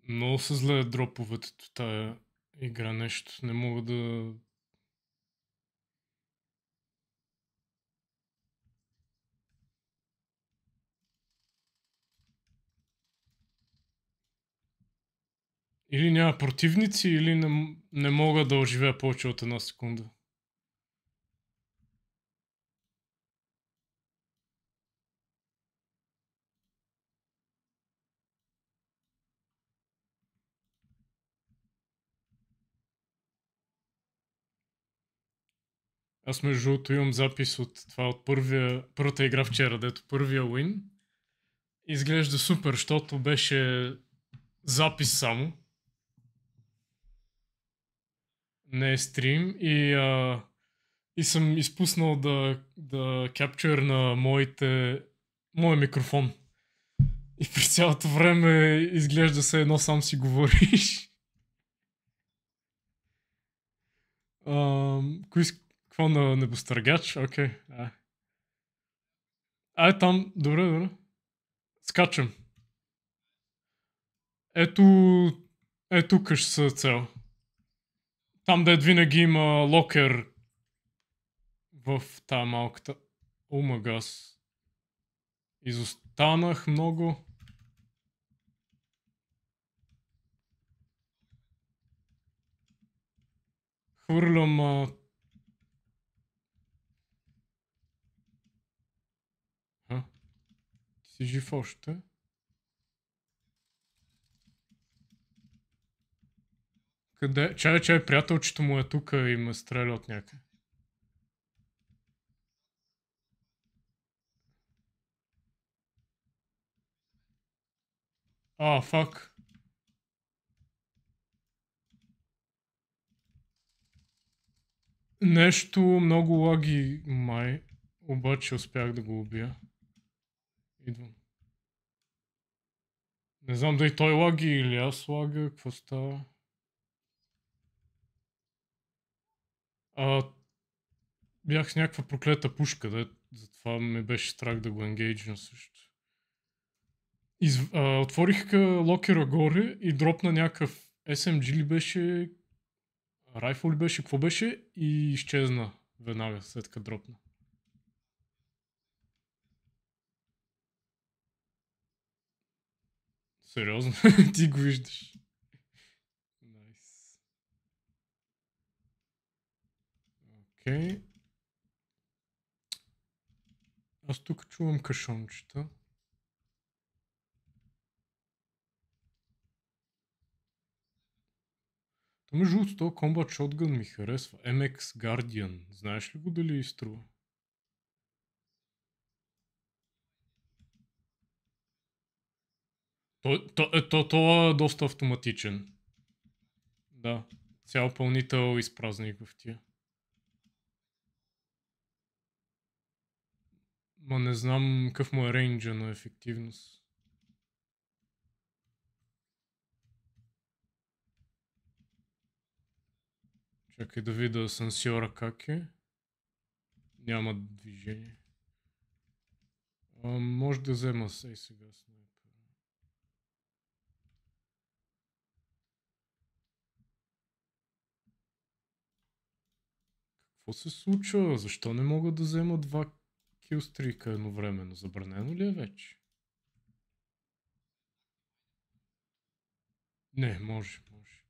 Много се зле дроповете в тая игра, нещо. Не мога да... Или няма противници, или не мога да оживея повече от една секунда. Аз между другото имам запис от това от първата игра вчера, дето първия уин. Изглежда супер, защото беше запис само. Не е стрим и съм изпуснал да капчер на моя микрофон. И през цялото време изглежда се едно сам си говориш. Какво на небостъргач? Окей. Там. Добре, добре. Скачам. Ето... Ето тук ще са цел. Там дед винаги има локер в тая малката... Омагас. Изостанах много. Хвърлям... Ти си жив още? Къде? Чай, приятелчето му е тук и ме стреля от някъде. Фак. Нещо много лаги май, обаче успях да го убия. Идвам. Не знам дали той лаги или аз лага, какво става. Бях с някаква проклета пушка, затова ме беше страх да го енгейджна също. Отворих локера горе и дропна някакъв SMG ли беше, райфъл ли беше, какво беше и изчезна веднага след като дропна. Сериозно? Ти го виждаш. Найс. Окей. Аз тук чувам кашончета. То между другото, този Combat Shotgun ми харесва. MX Guardian. Знаеш ли го дали изтрува? То е доста автоматичен. Да. Цял пълнител изпразних в тия. Ма не знам какъв му е рейнджа на ефективност. Чакай да видя сансьора как е. Няма движение. Може да взема сега снайпер. Какво се случва? Защо не мога да взема два килстрика едновременно? Забранено ли е вече? Не, може.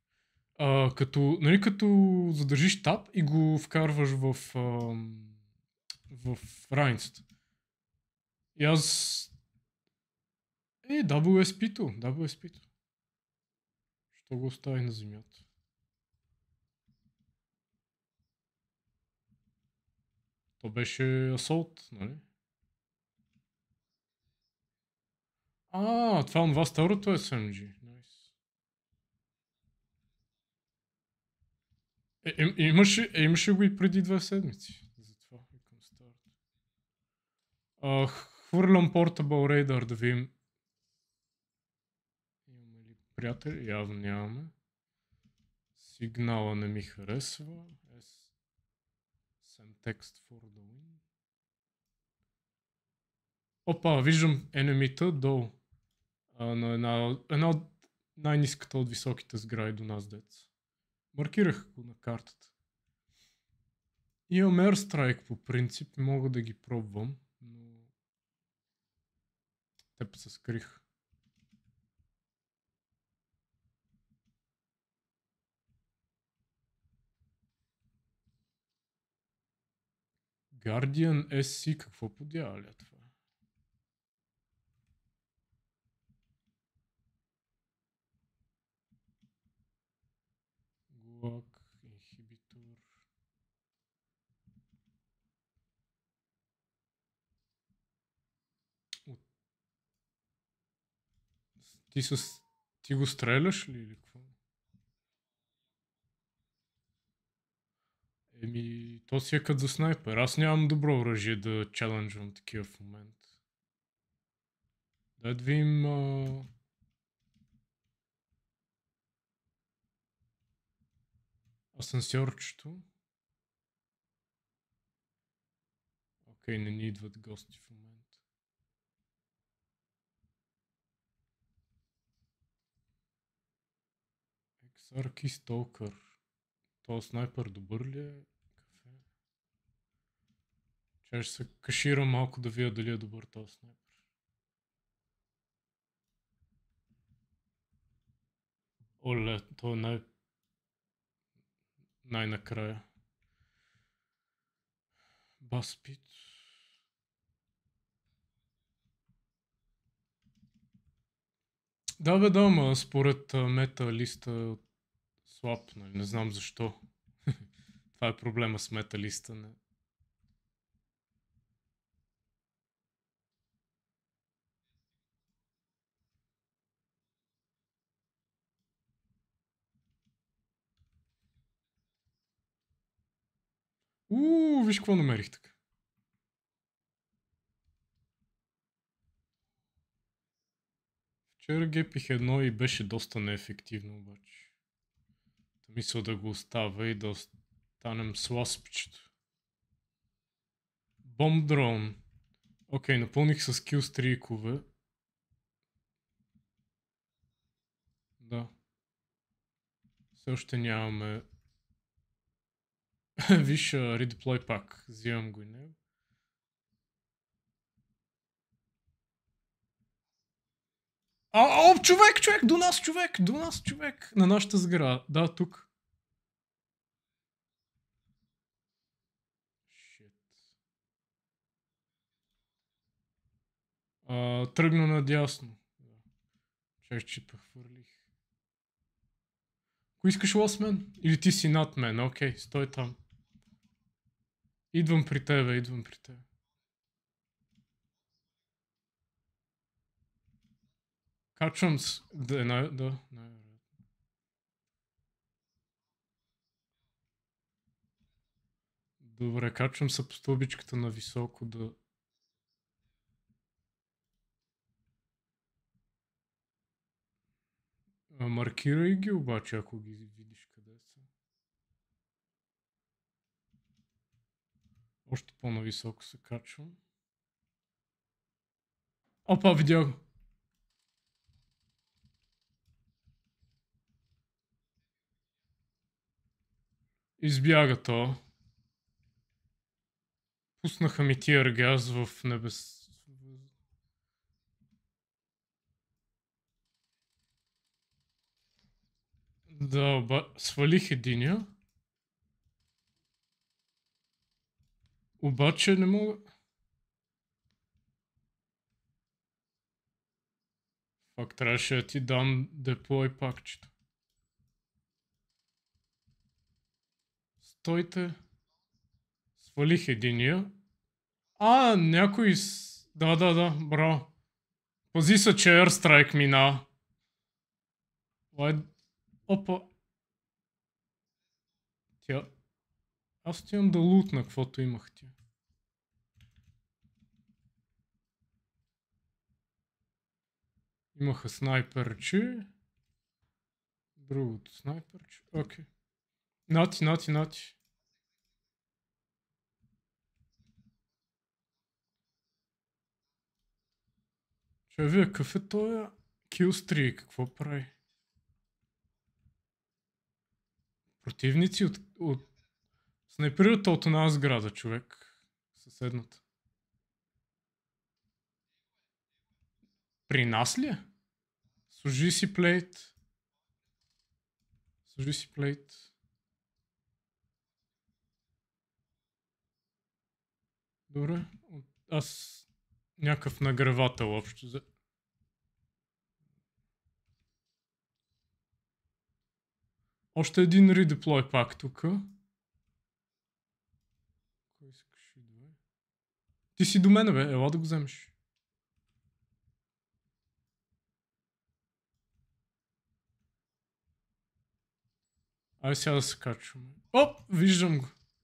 Като задържиш таб и го вкарваш в раницата. И аз... WSP-то. Що го остави на земята? То беше асолт, нали? Това онова старото SMG. Nice. Имаше го и преди 2 седмици. Затова викам старото. Хвърлям Portable Radar да видим. Имаме ли приятели? Явно нямаме. Сигнала не ми харесва. Send text for the win. Опа, виждам енемита долу. На най-ниската от високите сгради до нас, деца. Маркирах го на картата. Имам Airstrike по принцип, мога да ги пробвам, но те се скрих. Guardian SC, какво подява ли това? Gulag, инхибитор. Ти го стреляш ли или какво? Еми, то си е като за снайпер. Аз нямам добро оръжие да челенджвам такива в момента. Да видим... асансьорчето. Окей, не ни идват гости в момента. XR Stalker. То снайпер добър ли е? Кафе. Че ще се каширам малко да видя дали е добър този снайпер. Оле, то е най-накрая. Баспит. Да бе, да, ма според мета листа слаб, нали? Не знам защо. Това е проблема с мета листа. Не. Виж какво намерих така. Вчера гепих едно и беше доста неефективно обаче. Мисля да го оставя и да останем с ласпичето. Бомб дрон. Окей, напълних с килстрикове. Да. Все още нямаме... Виж, редеплой пак. Взимам го и него. Човек! До нас, човек! На нашата сграда. Да, тук. Shit. Тръгна надясно. Чай, че прехвърлих. Ако искаш лост мен? Или ти си над мен? Окей, стой там. Идвам при тебе. Качвам с... Да. Добре, качвам се по стълбичката на високо да... Маркирай ги обаче, ако ги видиш къде са. Още по-нависоко се качвам. Опа, видя го. Избяга то. Пуснаха ми тия газ в небес... Да, свалих единия. Обаче не мога... Пак трябваше да ти дам деплой пакчето. Стойте. Свалих единия. Някой... Да, браво. Пази се, че Airstrike мина. Опа. Аз отивам да лутна, каквото имах тя. Имаха снайперче. Другото снайперче. Окей. Нати. Вие какъв е тоя Killstreak? Какво прави? Противници от снайперират от една сграда, човек. Съседната. При нас ли е? Служи си плейт. Служи си плейт. Добре. Аз някакъв нагревател общо. Още един редеплой пак тук. Кой искаш и да е? Ти си до мене, бе. Ела да го вземеш. Ай сега да се качваме. Оп, виждам го.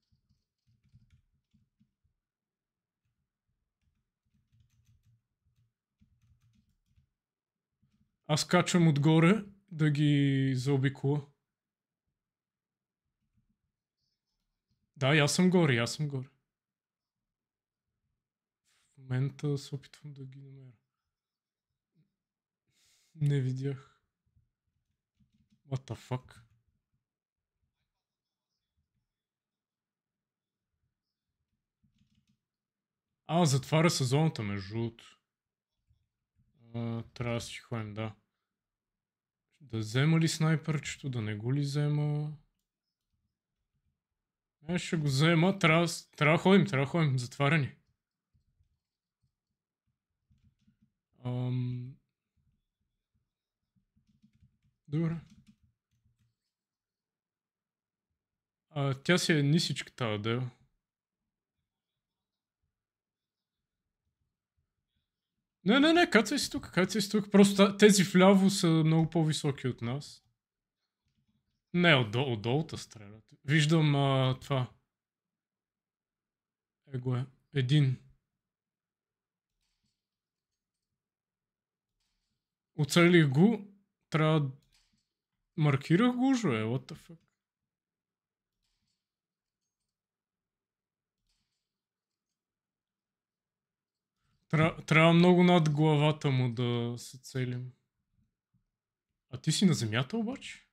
Аз качвам отгоре да ги заобиколя. Да, аз съм горе, аз съм горе. В момента се опитвам да ги намеря. Не видях. What the fuck? Затваря се зоната между другото. Трябва да си ходим, да. Да взема ли снайперчето, да не го ли взема? Ще го взема, трябва да ходим, затваряни. Добре. Тя си е нисичка тази дел. Не, кацай си тук. Просто тези вляво са много по-високи от нас. Не, отдолу те стрелят. Виждам това. Его е. Един. Оцелих го. Трябва... Маркирах го уже, what the fuck. Трябва много над главата му да се целим. А ти си на земята обаче?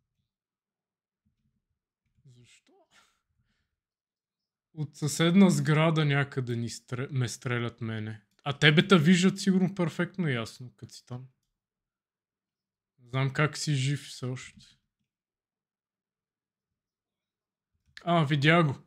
Защо? От съседна сграда някъде ме стрелят мене. А тебе те виждат сигурно перфектно ясно, като си там. Знам как си жив все още. Видя го.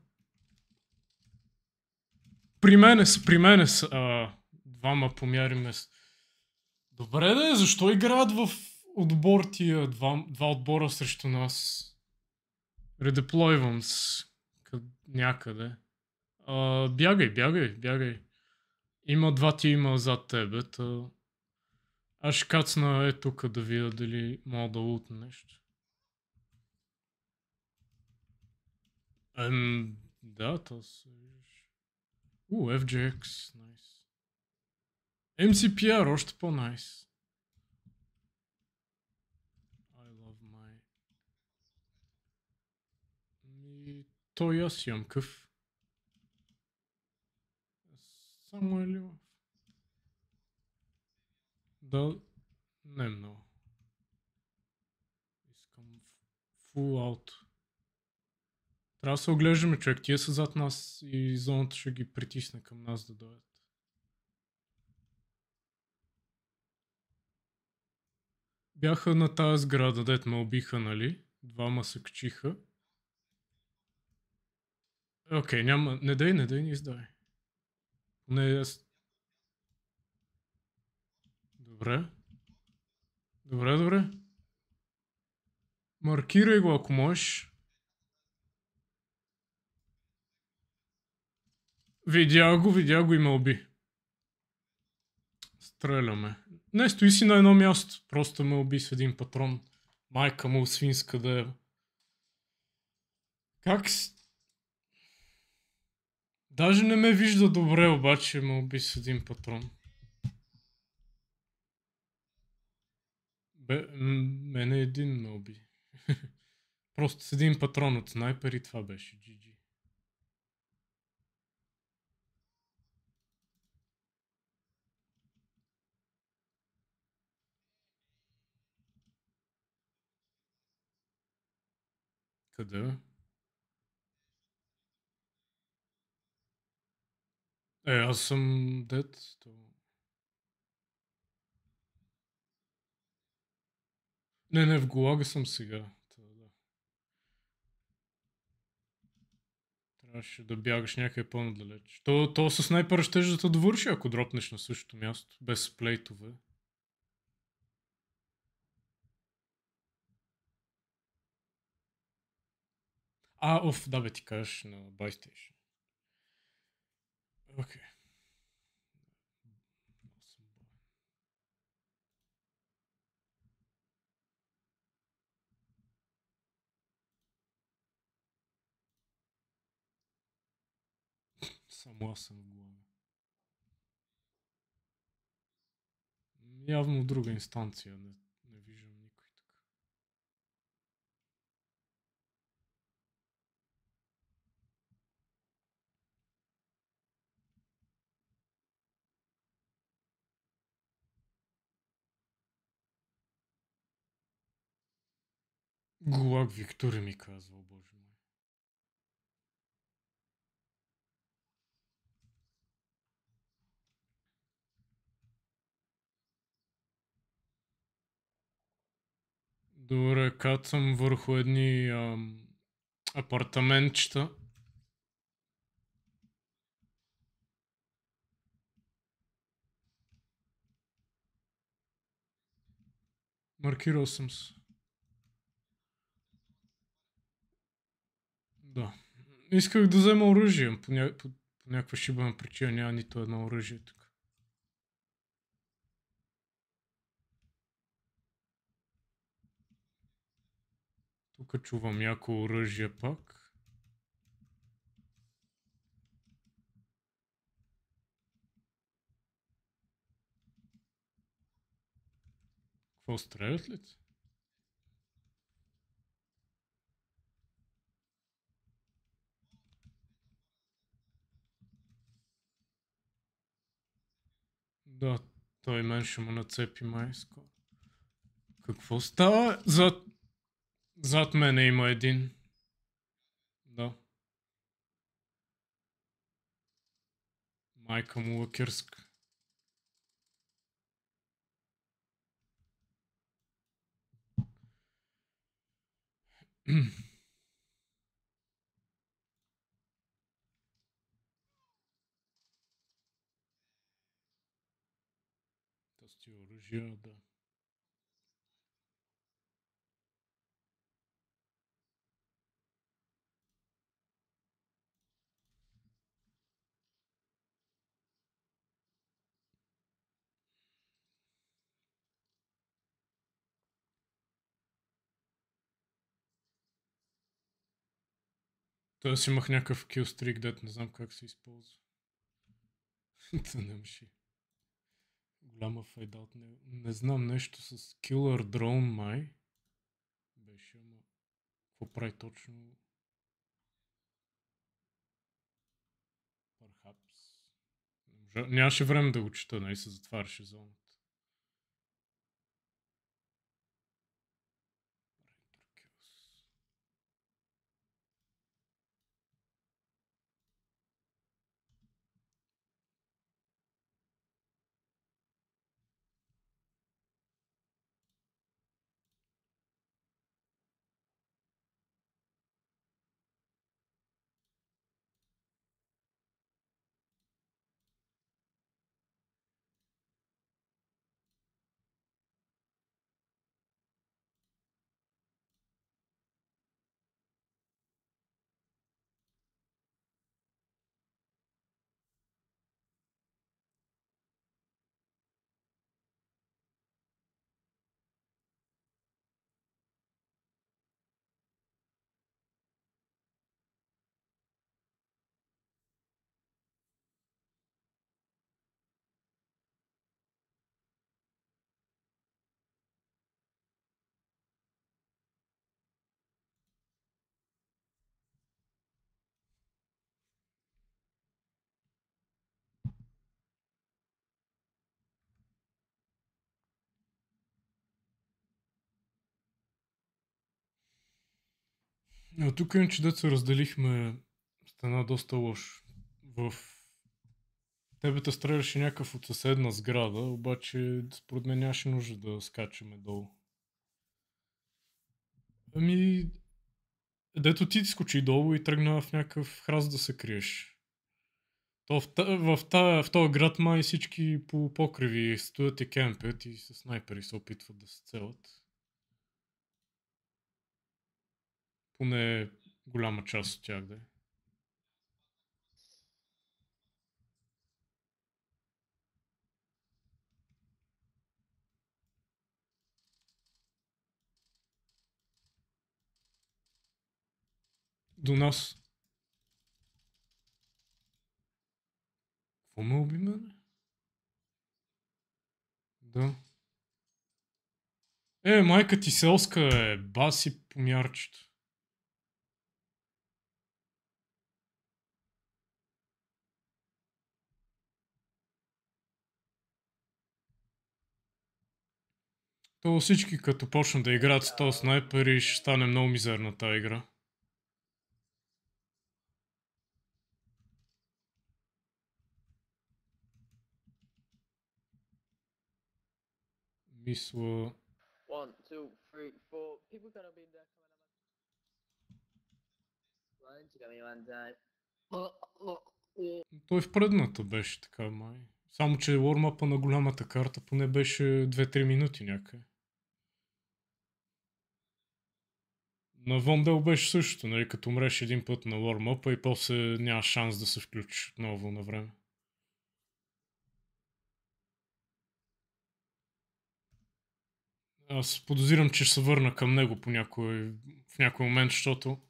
При мене са. Двама помяриме. Добре да е, защо играят в отбор тия два отбора срещу нас? Редеплойвам с някъде. Бягай. Има два тима зад тебе. Аз ще кацна тук да видя дали мога да лутна нещо. Да, то се виждаш. FGX, найс. MCPR, още по-найс. I love my... Той аз имам къв. Само е ли? Да, не много. Искам full out. Трябва да се оглеждаме, човек. Тия са зад нас и зоната ще ги притисне към нас да дойдат. Бяха на тази сграда, дет ме убиха, нали? Двама се качиха. Окей, няма... Не дай, издай. Не, аз... Добре. Маркирай го, ако можеш. Видя го и ме уби. Стреляме. Не, стои си на едно място. Просто ме уби с един патрон. Майка му свинска да е. Как си? Даже не ме вижда добре, обаче ме уби с един патрон. Мене един ме уби. Просто с един патрон от снайпер и това беше GG. Къде? Аз съм дед. Не, в Голага съм сега. Да. Трябваше да бягаш някъде по-надалеч. То с снайпера ще да те довърши, ако дропнеш на същото място, без плейтове. Да бе, ти кажеш на Buy Station. Окей. Само аз съм в глава. Явно в друга инстанция. Не виждам никой така. Гулаг Виктори ми казва, боже мой. Добре, кацам върху едни апартаментчета. Маркирал съм се. Да. Исках да взема оръжие. По някаква шибана причина няма нито едно оръжие тук. Тук чувам яко оръжие пак. Какво стрелят ли? Да, той мен ще му нацепи май скоро. Какво става? Зад мене има един. Да. Майка му лакерска. Тъсти оръжия, да. Той аз имах някакъв килстрик, дет не знам как се използва. Тънемши. Голяма файда от него. Не знам, нещо с Killer Drone май. Беше, ама... Какво прави точно? Perhaps. Нямаше време да го чета, нали се затваряше зоната. Тук иначе деца разделихме стена доста лош. В тебе те стреляше някакъв от съседна сграда, обаче според мен нямаше нужда да скачаме долу. Ами, дето ти скочи долу и тръгна в някакъв храст да се криеш. То в този град май всички по покриви стоят и кемпят и с снайпери се опитват да се целят. Поне голяма част от тях да е. До нас. Какво ме уби мене? Да. Майка ти селска е, баси помярчето. То всички като почнат да играят с този снайпер и ще стане много мизерна тази игра. Мисля... One, two, three, four. People gonna be there. Той в предната беше така, май. Само, че вормапа на голямата карта поне беше 2-3 минути някъде. На Вондел беше същото, нали, като умреш един път на вормапа и после няма шанс да се включиш отново на време. Аз подозирам, че ще се върна към него в някой момент, защото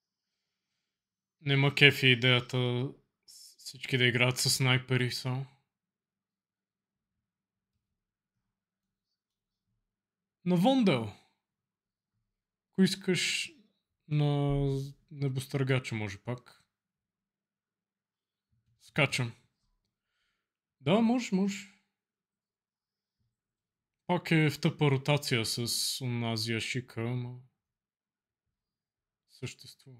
нема кефи идеята всички да играят с снайпери само. На Вондел. Ако искаш на небостъргача може пак. Скачам. Да, може. Пак е в тъпа ротация с онази Ашика, ама съществува.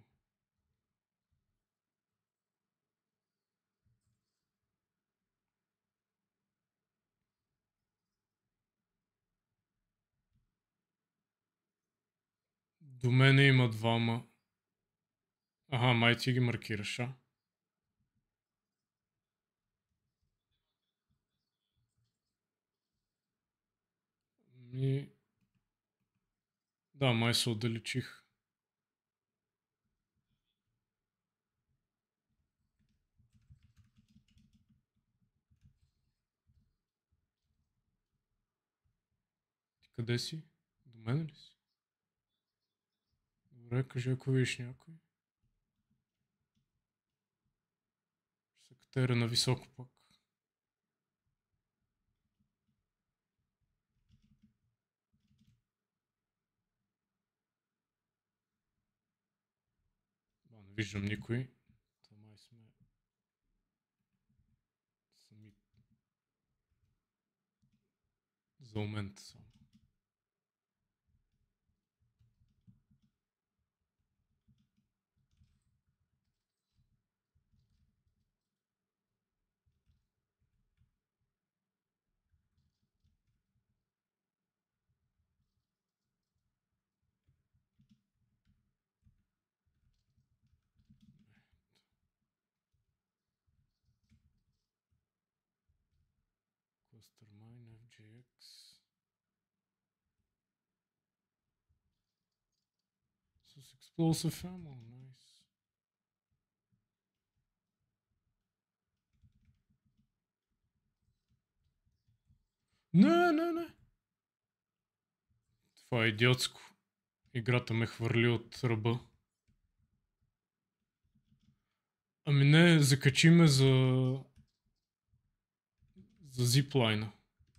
До мене има двама. Аха, май ти ги маркираш, а? Ми... Да, май се отдалечих. Ти къде си? До мене ли си? Добре, кажи ако видиш някой. Ще се катера на високо пак. Не виждам никой. Май сме сами. За момент само. Cluster Mine, FJX. С Explosive Ammo, nice. Не. Това е идиотско. Играта ме хвърли от ръба. Ами не, закачи ме за зиплайна.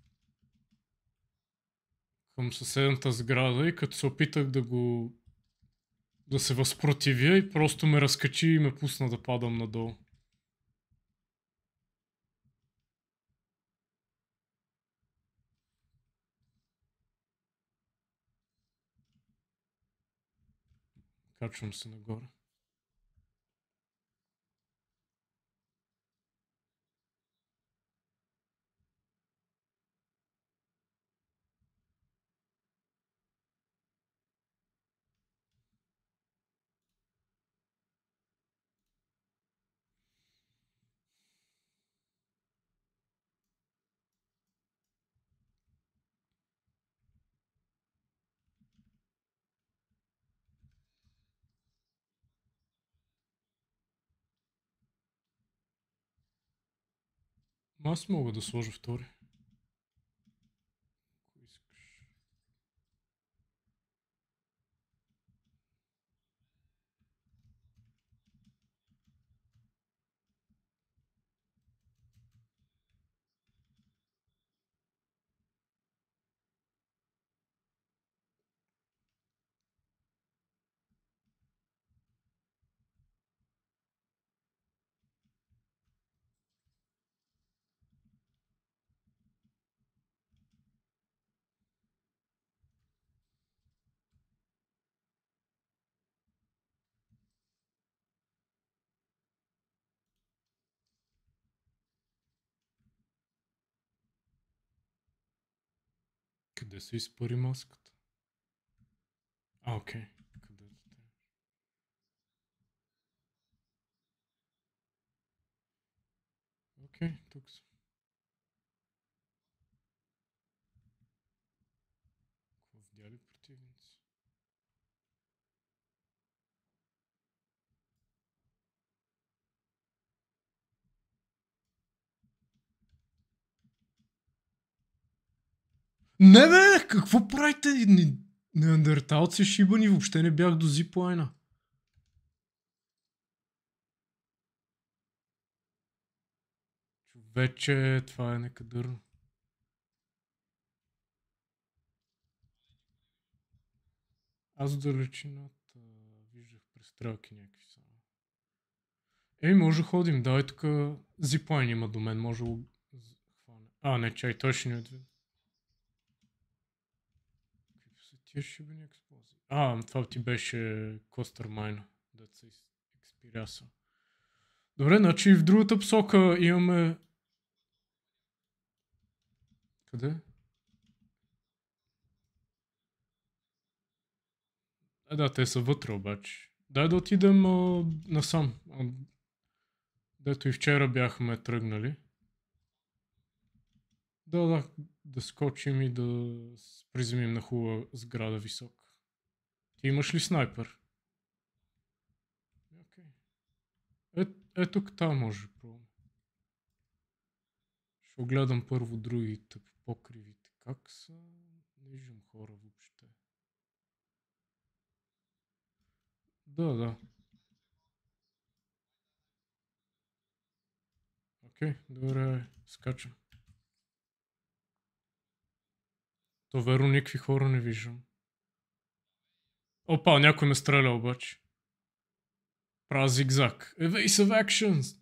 Към съседната сграда и като се опитах да се възпротивя и просто ме разкачи и ме пусна да падам надолу. Качвам се нагоре. Аз мога да сложа втори. Ако искаш. Къде се изпари маската? Окей. Къде да те? Окей, тук съм. Какво видяли противници? Не бе, какво правите? Неандерталци шибани, въобще не бях до зиплайна. Човече, това е некадърно. Аз в далечината виждах престрелки някакви само. Ей, може да ходим, давай тук зиплайн има до мен, може да го хване. А, не, чай, той ще ни отведе. Какви са тия шибани експлозии? Това ти беше Костърмайна, да се експиряса. Добре, значи в другата посока имаме... Къде? Да, те са вътре обаче. Дай да отидем насам. Дето и вчера бяхме тръгнали. Да скочим и да приземим на хубава сграда висока. Ти имаш ли снайпер? Okay. Тук там може да пробвам. Ще огледам първо другите по покривите. Как са? Не виждам хора въобще. Да. Окей, добре, скачам. То верно никакви хора не виждам. Опа, някой ме стреля обаче. Правя зигзаг. Evasive actions!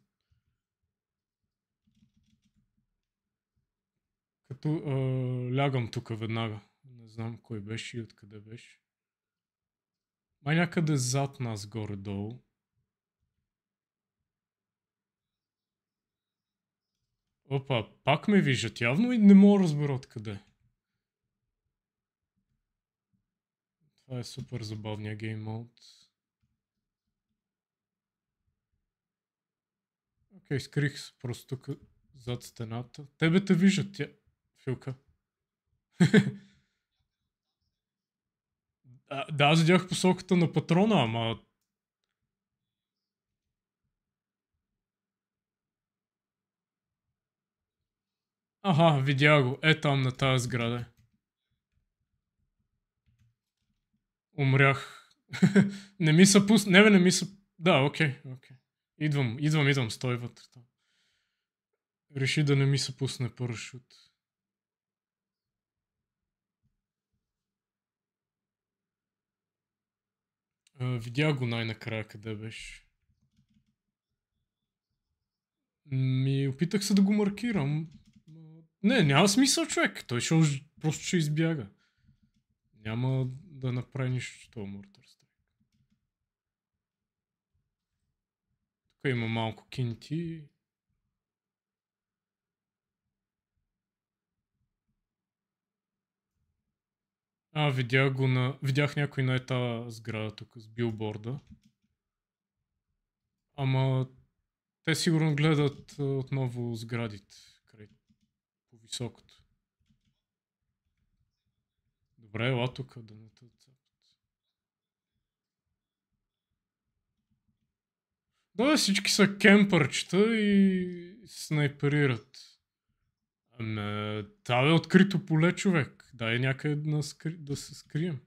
Като лягам тук веднага. Не знам кой беше и откъде беше. Май някъде зад нас горе-долу. Опа, пак ме виждат явно и не мога да разбера откъде. Това е супер забавния гейм мод. Окей, скрих се просто тук зад стената. Тебе те виждат, тя... Филка. Да, аз видях посоката на патрона, ама... Аха, видя го. Там на тази сграда. Умрях. Не ми са пусна... Не ми са... Да, окей. Идвам, стой вътре там. Реши да не ми се пусне парашют. Видях го най-накрая къде беше. Опитах се да го маркирам. Не, няма смисъл, човек. Той просто ще избяга. Няма да направи нищо, че това Mortar Strike. Тук има малко кинти. Видях някой на тази сграда тук с билборда. Ама те сигурно гледат отново сградите край по високото. Добре, ела тук да не те цапат. Да, всички са кемпърчета и снайперират. Това е открито поле, човек. Дай някъде да се скрием.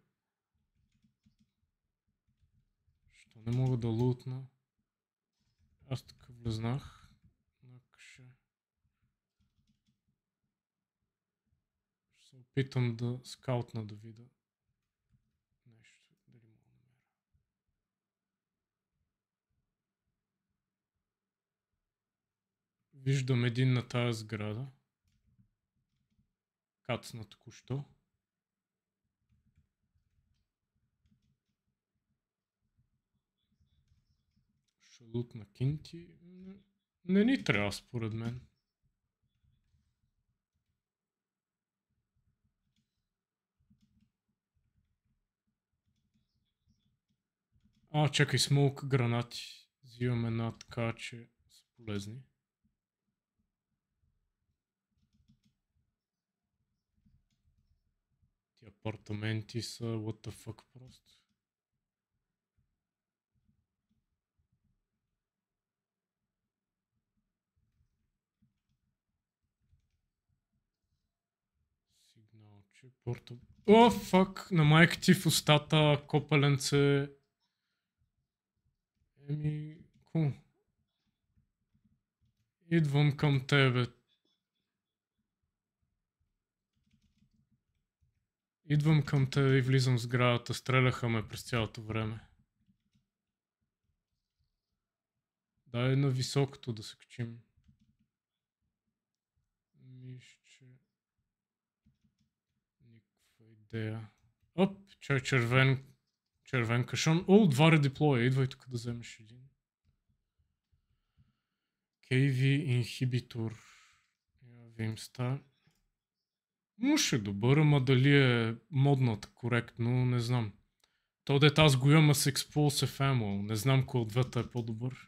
Що не мога да лутна? Аз тук влезнах. Ще се опитам да скаутна да видя нещо. Дали мога да намеря. Виждам един на тази сграда. Кацна току-що. Шалут на кинти. Не ни трябва според мен. Чакай, смолк гранати. Взимам една така, че са полезни. Ти апартаменти са what the fuck просто. Сигналче, порта... О, фак! На майка ти в устата, копаленце. Кул. Идвам към тебе. Идвам към тебе и влизам в сградата. Стреляха ме през цялото време. Дай на високото да се качим. Мишче. Никаква идея. Оп, червен кашон. О, два редеплоя. Идвай тук да вземеш един. KV инхибитор. Вимста. Но ще е добър, ама дали е модната коректно, не знам. То дет аз го имам с Explosive Ammo. Не знам кой от двата е по-добър.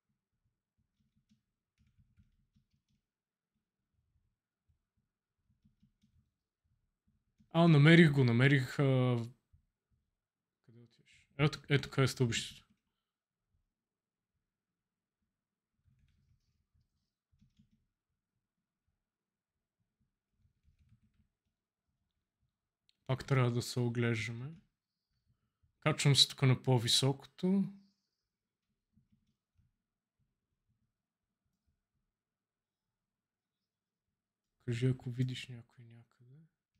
Намерих го, Къде отиваш? Ето къде е стълбището. Пак трябва да се оглеждаме. Качвам се тук на по-високото. Кажи, ако видиш някой някъде.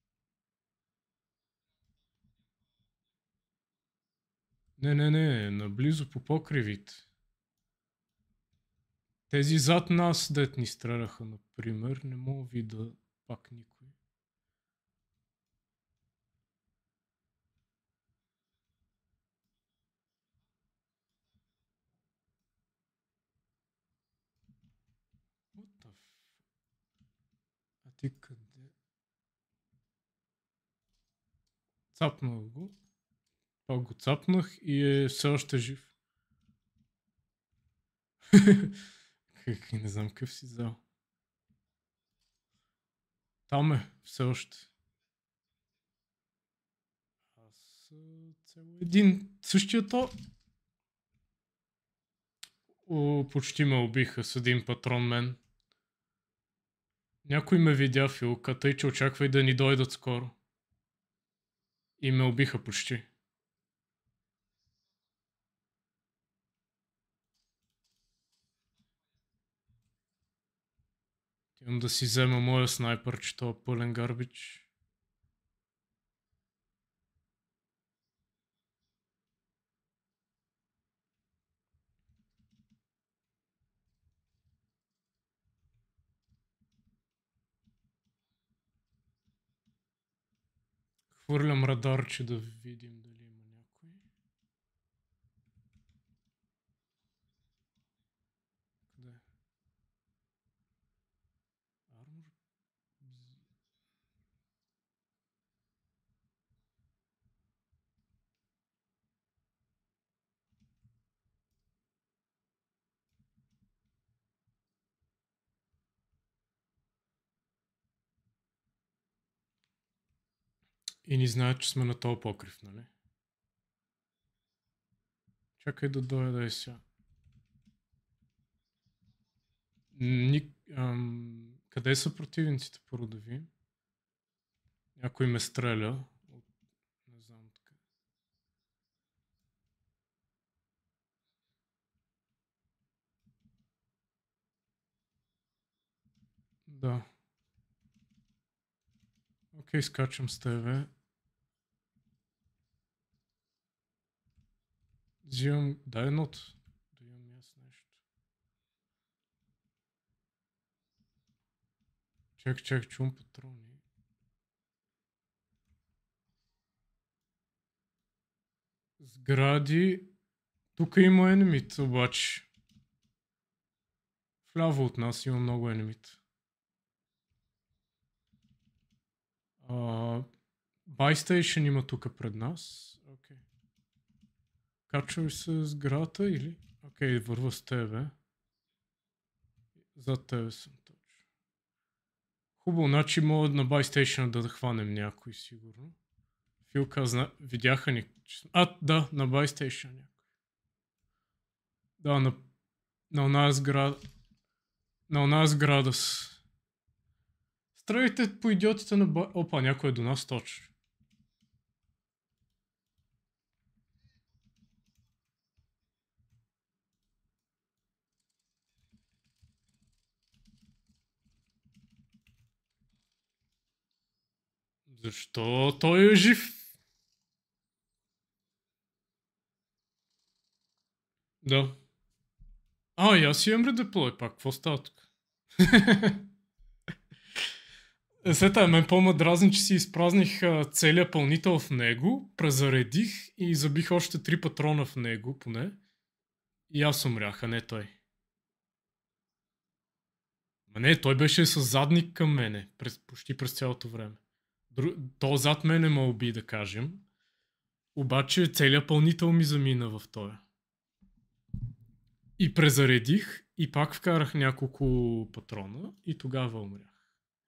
Не, наблизо по покривите. Тези зад нас, дет ни стреляха, например, не мога видя пак никой. А ти къде? Цапнах го. Пак го цапнах и е все още жив. Не знам какъв си взел. Там е, все още. Аз цел един. Същия то. Почти ме убиха с един патрон мен. Някой ме видя Филка, тъй че очаквай да ни дойдат скоро. И ме убиха почти. Имам да си взема моя снайпер, че това е пълен гарбич. Хвърлям радарче да видим дали има някой. И ни знаят, че сме на този покрив, нали? Чакай да дойда и сега. Къде са противниците по родови? Някой ме стреля. Не знам така. Да. Окей, скачам с тебе. Взимам... Дай едното. Да имам аз нещо. Чак, чувам патрони. Сгради. Тук има енемит, обаче. Вляво от нас има много енемит. Buy Station има тук пред нас. Окей. Качвай се сградата или? Окей, върва с тебе. Зад тебе съм точно. Хубаво, значи мога на Buy Station да хванем някой, сигурно. Фил каза, видяха ни. Да, на Buy Station някой. Да, на оная сграда. На оная сграда с... Стреляйте по идиотите на Buy... Опа, някой е до нас точно. Защо той е жив? Да. И аз имам редеплой пак. Какво става тук? Сета, мен по-ма дразни, че си изпразних целият пълнител в него, презаредих и забих още 3 патрона в него, поне. И аз умрях, а не той. Ма не, той беше с задник към мене, почти през цялото време. То зад мене ме уби, да кажем. Обаче целият пълнител ми замина в този. И презаредих и пак вкарах няколко патрона и тогава умрях.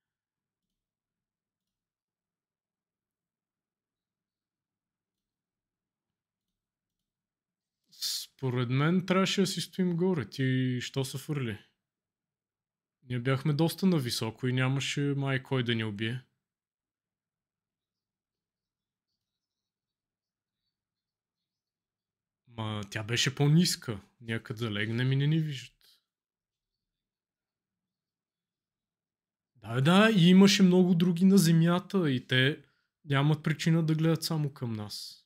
Според мен трябваше да си стоим горе. Ти що се фърли? Ние бяхме доста нависоко и нямаше май кой да ни убие. Ма тя беше по-ниска. Някъде залегнем и не ни виждат. Да, и имаше много други на земята и те нямат причина да гледат само към нас.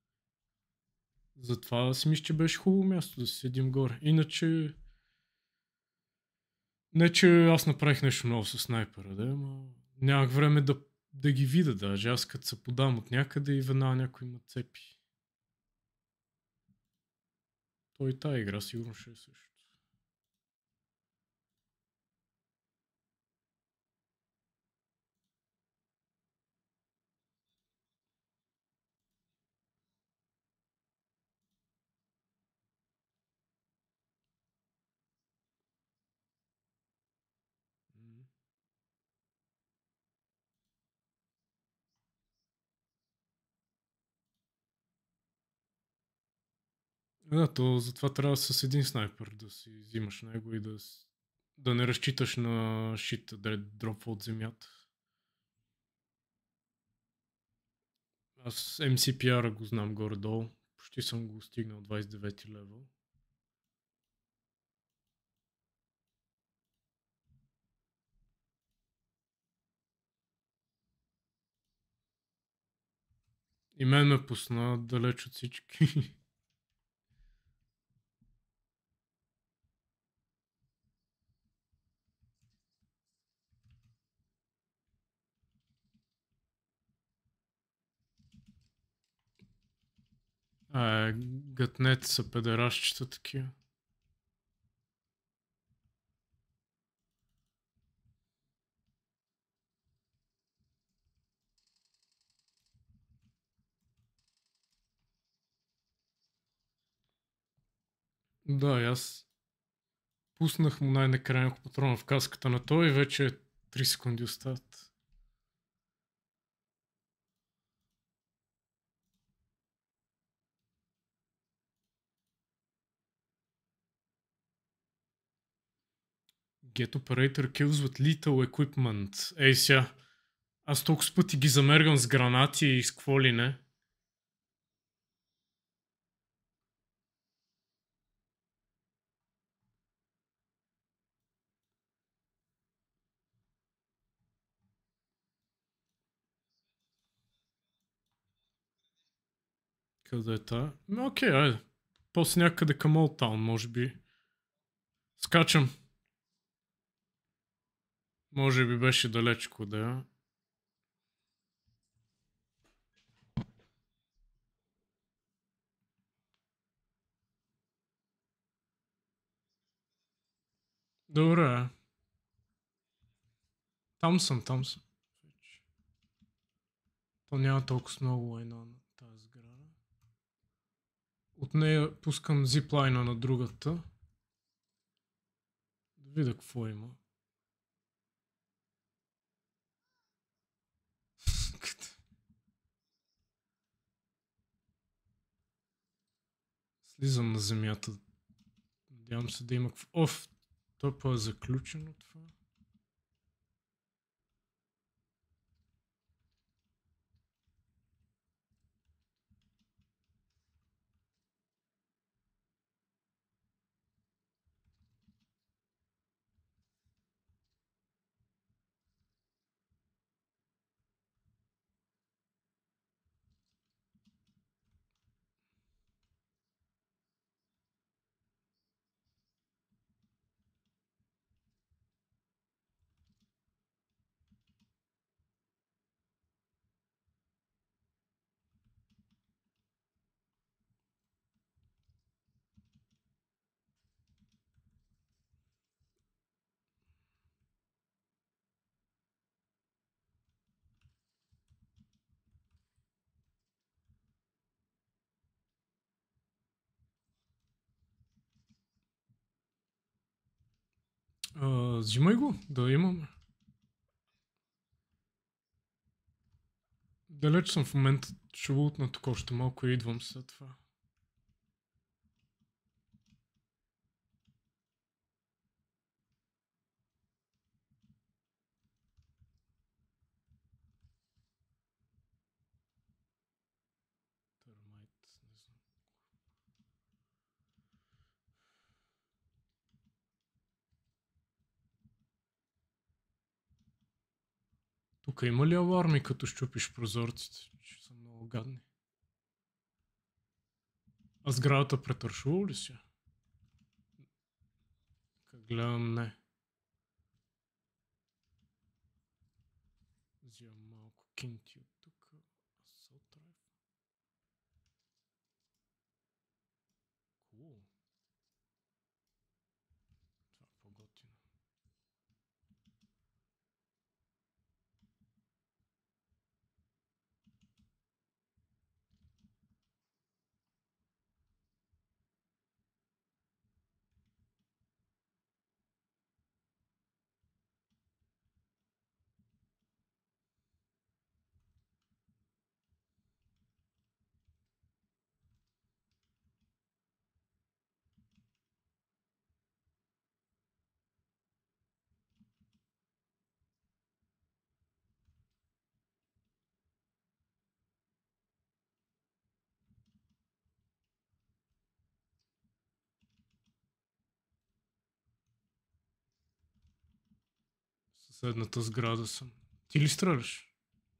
Затова си мисля, че беше хубаво място да си седим горе. Иначе... Не, че аз направих нещо ново с снайпера, да, но нямах време да ги видя даже. Аз като се подам от някъде и веднага някой ме цепи. Той тая игра сигурно ще е също. Да, то затова трябва с един снайпер да си взимаш него и да не разчиташ на шит, да дропва от земята. Аз MCPR го знам горе-долу. Почти съм го стигнал 29 левел. И мен ме пусна далеч от всички. Гътнете са педерашчета такива. Да, и аз пуснах му най-накрая няколко патрона в каската на той и вече 3 секунди остават. Get operator kills with lethal equipment. Ей сега. Аз толкова пъти ги замергам с гранати и с какво ли не. Къде е та? Окей, айде. После някъде към Old Town, може би. Скачам. Може би беше далечко, да. Добре. Там съм. То няма толкова много лайна на тази сграда. От нея пускам зиплайна на другата. Да видя какво има. Слизам на земята. Надявам се да има какво. Оф, това е заключено това. Взимай го, да имаме. Далеч съм в момента, ще лутна тук още малко и идвам след това. Тук има ли аларми, като щупиш прозорците? Че са много гадни. А сградата претършува ли си? Как гледам, не. Взимам малко кинти от тук. Cool. Това е по-готино. Съседната сграда съм. Ти ли стреляш?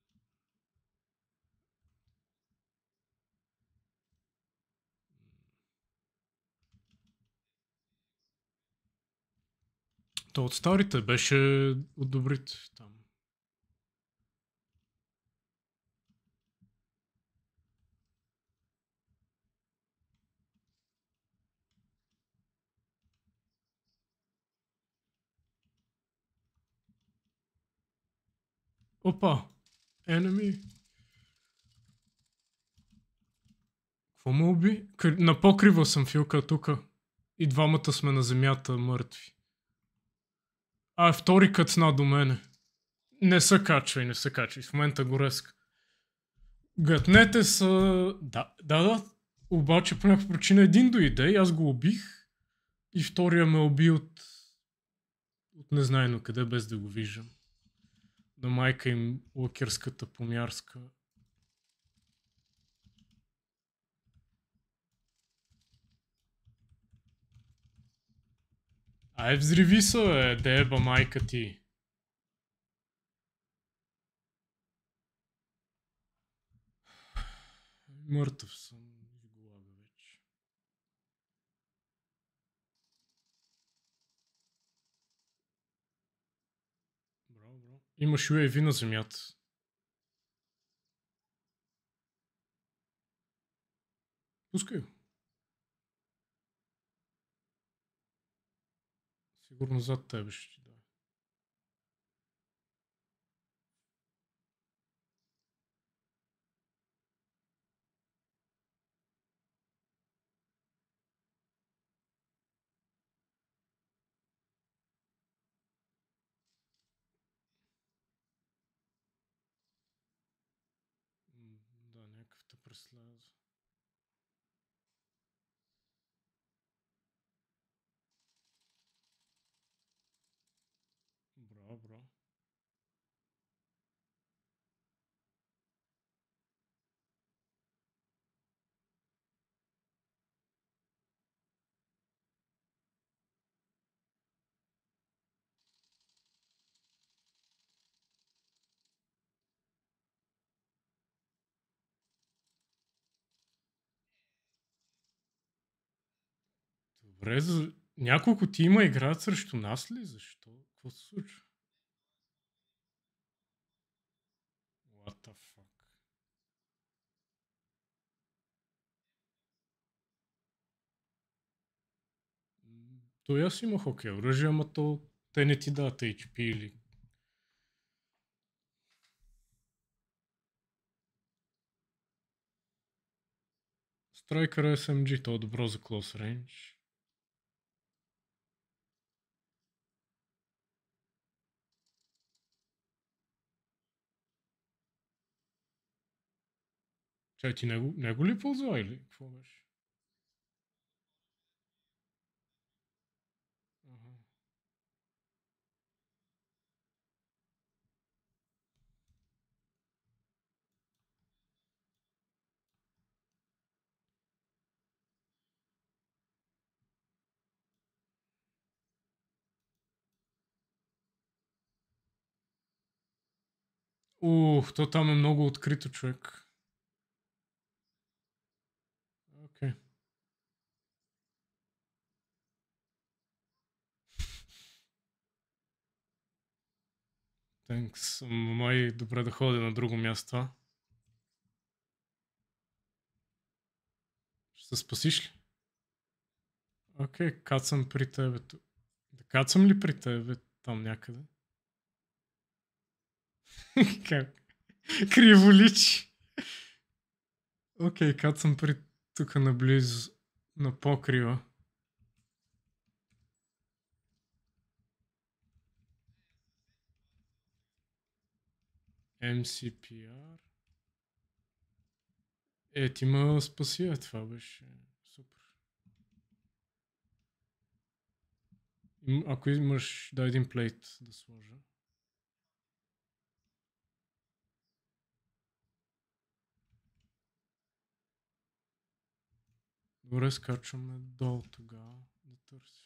То от старите беше от добрите там. Опа! Enemy! Какво му уби? На покрива съм, Филка, тука. И двамата сме на земята мъртви. Втори кацна до мене. Не се качвай. В момента го резка. Гътнете са... Да. Обаче по някаква причина един дойде и аз го убих. И втория ме уби от от незнайно къде, без да го виждам. На майка им лакерската помярска. Ай, взриви се, деба майка ти. Мъртъв съм в глава вече. Браво, браво. Имаш UAV на земята. Пускай го. Сигурно зад тебе ще ти даде. Да, някакъв те преследва. Браво, браво. Добре, няколко тима играят срещу нас ли? Защо? Какво се случва? What the fuck? Той аз имах окей оръжие, ама то те не ти дадат HP или... Striker SMG, то е добро за close range. Чай, ти него ли ползва или какво беше? Ага. То там е много открито, човек. Окей. Thanks. Май добре да ходя на друго място. Ще се спасиш ли? Окей, кацам при тебе. Да кацам ли при тебе там някъде? Как? Криволич. Окей, кацам при тук наблизо на покрива. MCPR. Ти ме спаси, това беше супер. Ако имаш, да, един плейт да сложа. Добре, скачваме долу тогава да търси.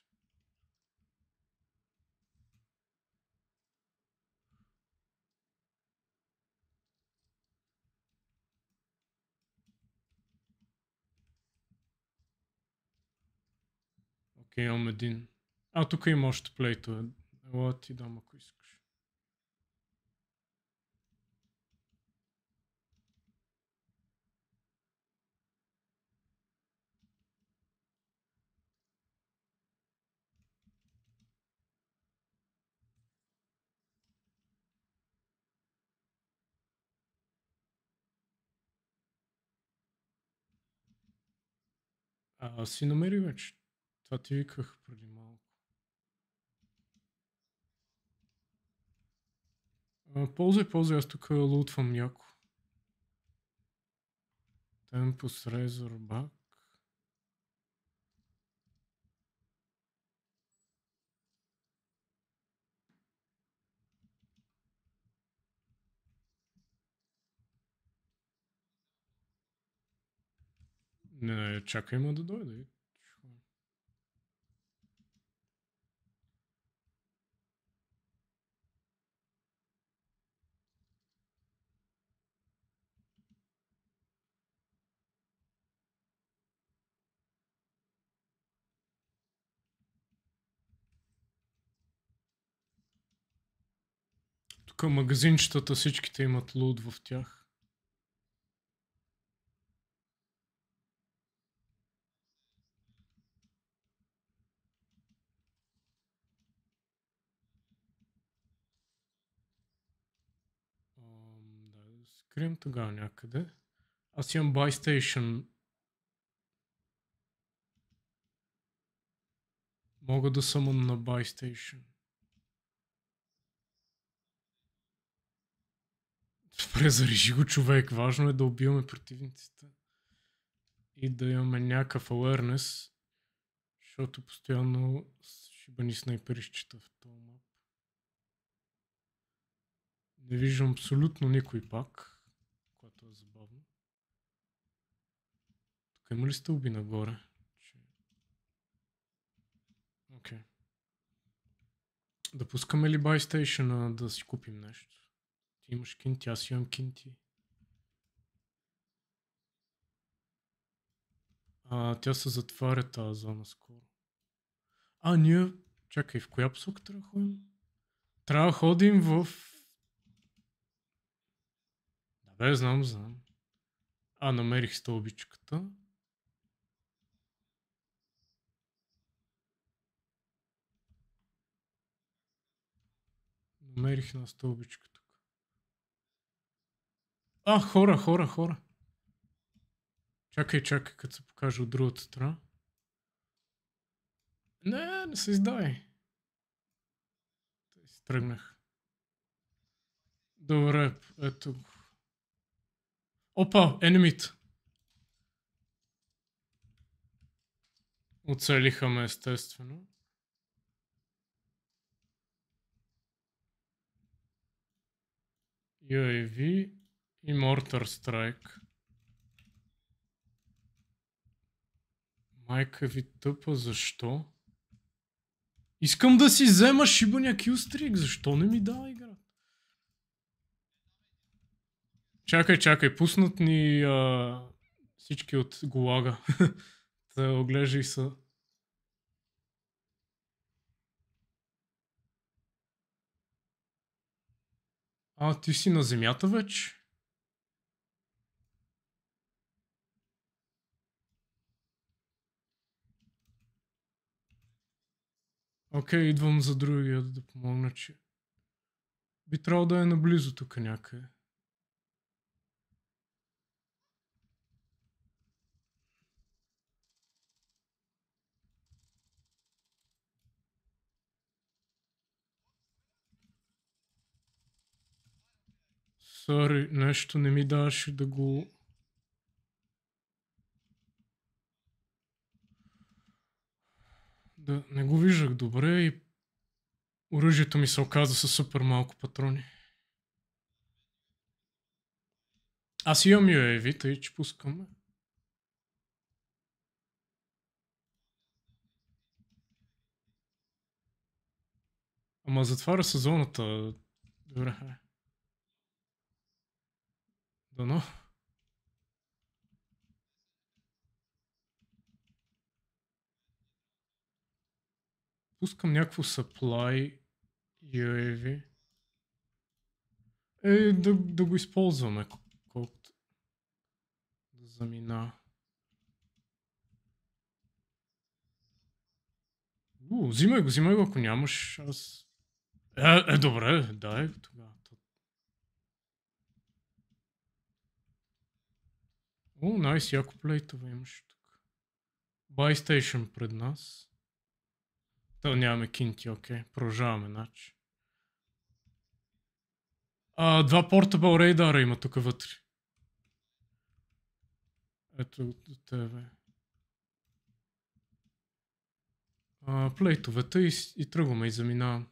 Окей, имам един. Тук има още плейтове. Ела ти дам, ако искаш. Си намери вече. Това ти виках преди малко. Ползвай, аз тук лутвам яко. Темпус Razorback. Не, чакай ма да дойде. Тук магазинчетата всичките имат лут в тях. Да се скрием тогава някъде. Аз имам Buy Station. Мога да съм на Buy Station. Добре, зарежи го, човек. Важно е да убиваме противниците. И да имаме някакъв awareness. Защото постоянно шибани снайперищчета в този мап. Не виждам абсолютно никой пак. Което е забавно. Тук има ли стълби нагоре? Окей. Да пускаме ли Buy Station да си купим нещо? Ти имаш кинти, аз имам кинти. Тя се затваря тази зона скоро. Ние... Чакай, в коя посока трябва да ходим? Трябва да ходим в... Да бе, знам. Намерих стълбичката. Намерих на стълбичка тук. Хора. Чакай, като се покаже от другата страна. Не се издай. Тръгнах. Добре, ето го. Опа, енемит. Оцелиха ме, естествено. UAV и Mortar Strike. Майка ви тъпа, защо? Искам да си взема шибания килстрик, защо не ми дава игра? Чакай, пуснат ни всички от Голага. Да оглеждай са. Ти си на земята вече? Окей, идвам за другия да помогна, че... Би трябвало да е наблизо тук някъде. Сори, нещо не ми даваше да го... Да, не го виждах добре и оръжието ми се оказа със супер малко патрони. Аз имам UAV, тъй че пускаме. Ама затваря се зоната. Добре, Дано. Пускам някакво supply UAV. Да го използваме, колкото да замина. Взимай го, ако нямаш. Аз... добре, дай тогава. Найс, яко плейтове имаш тук. Buy Station пред нас. Нямаме кинти, окей. Продължаваме, значи. 2 Portable рейдара има тук вътре. Ето до тебе. Плейтовете и тръгваме и заминавам.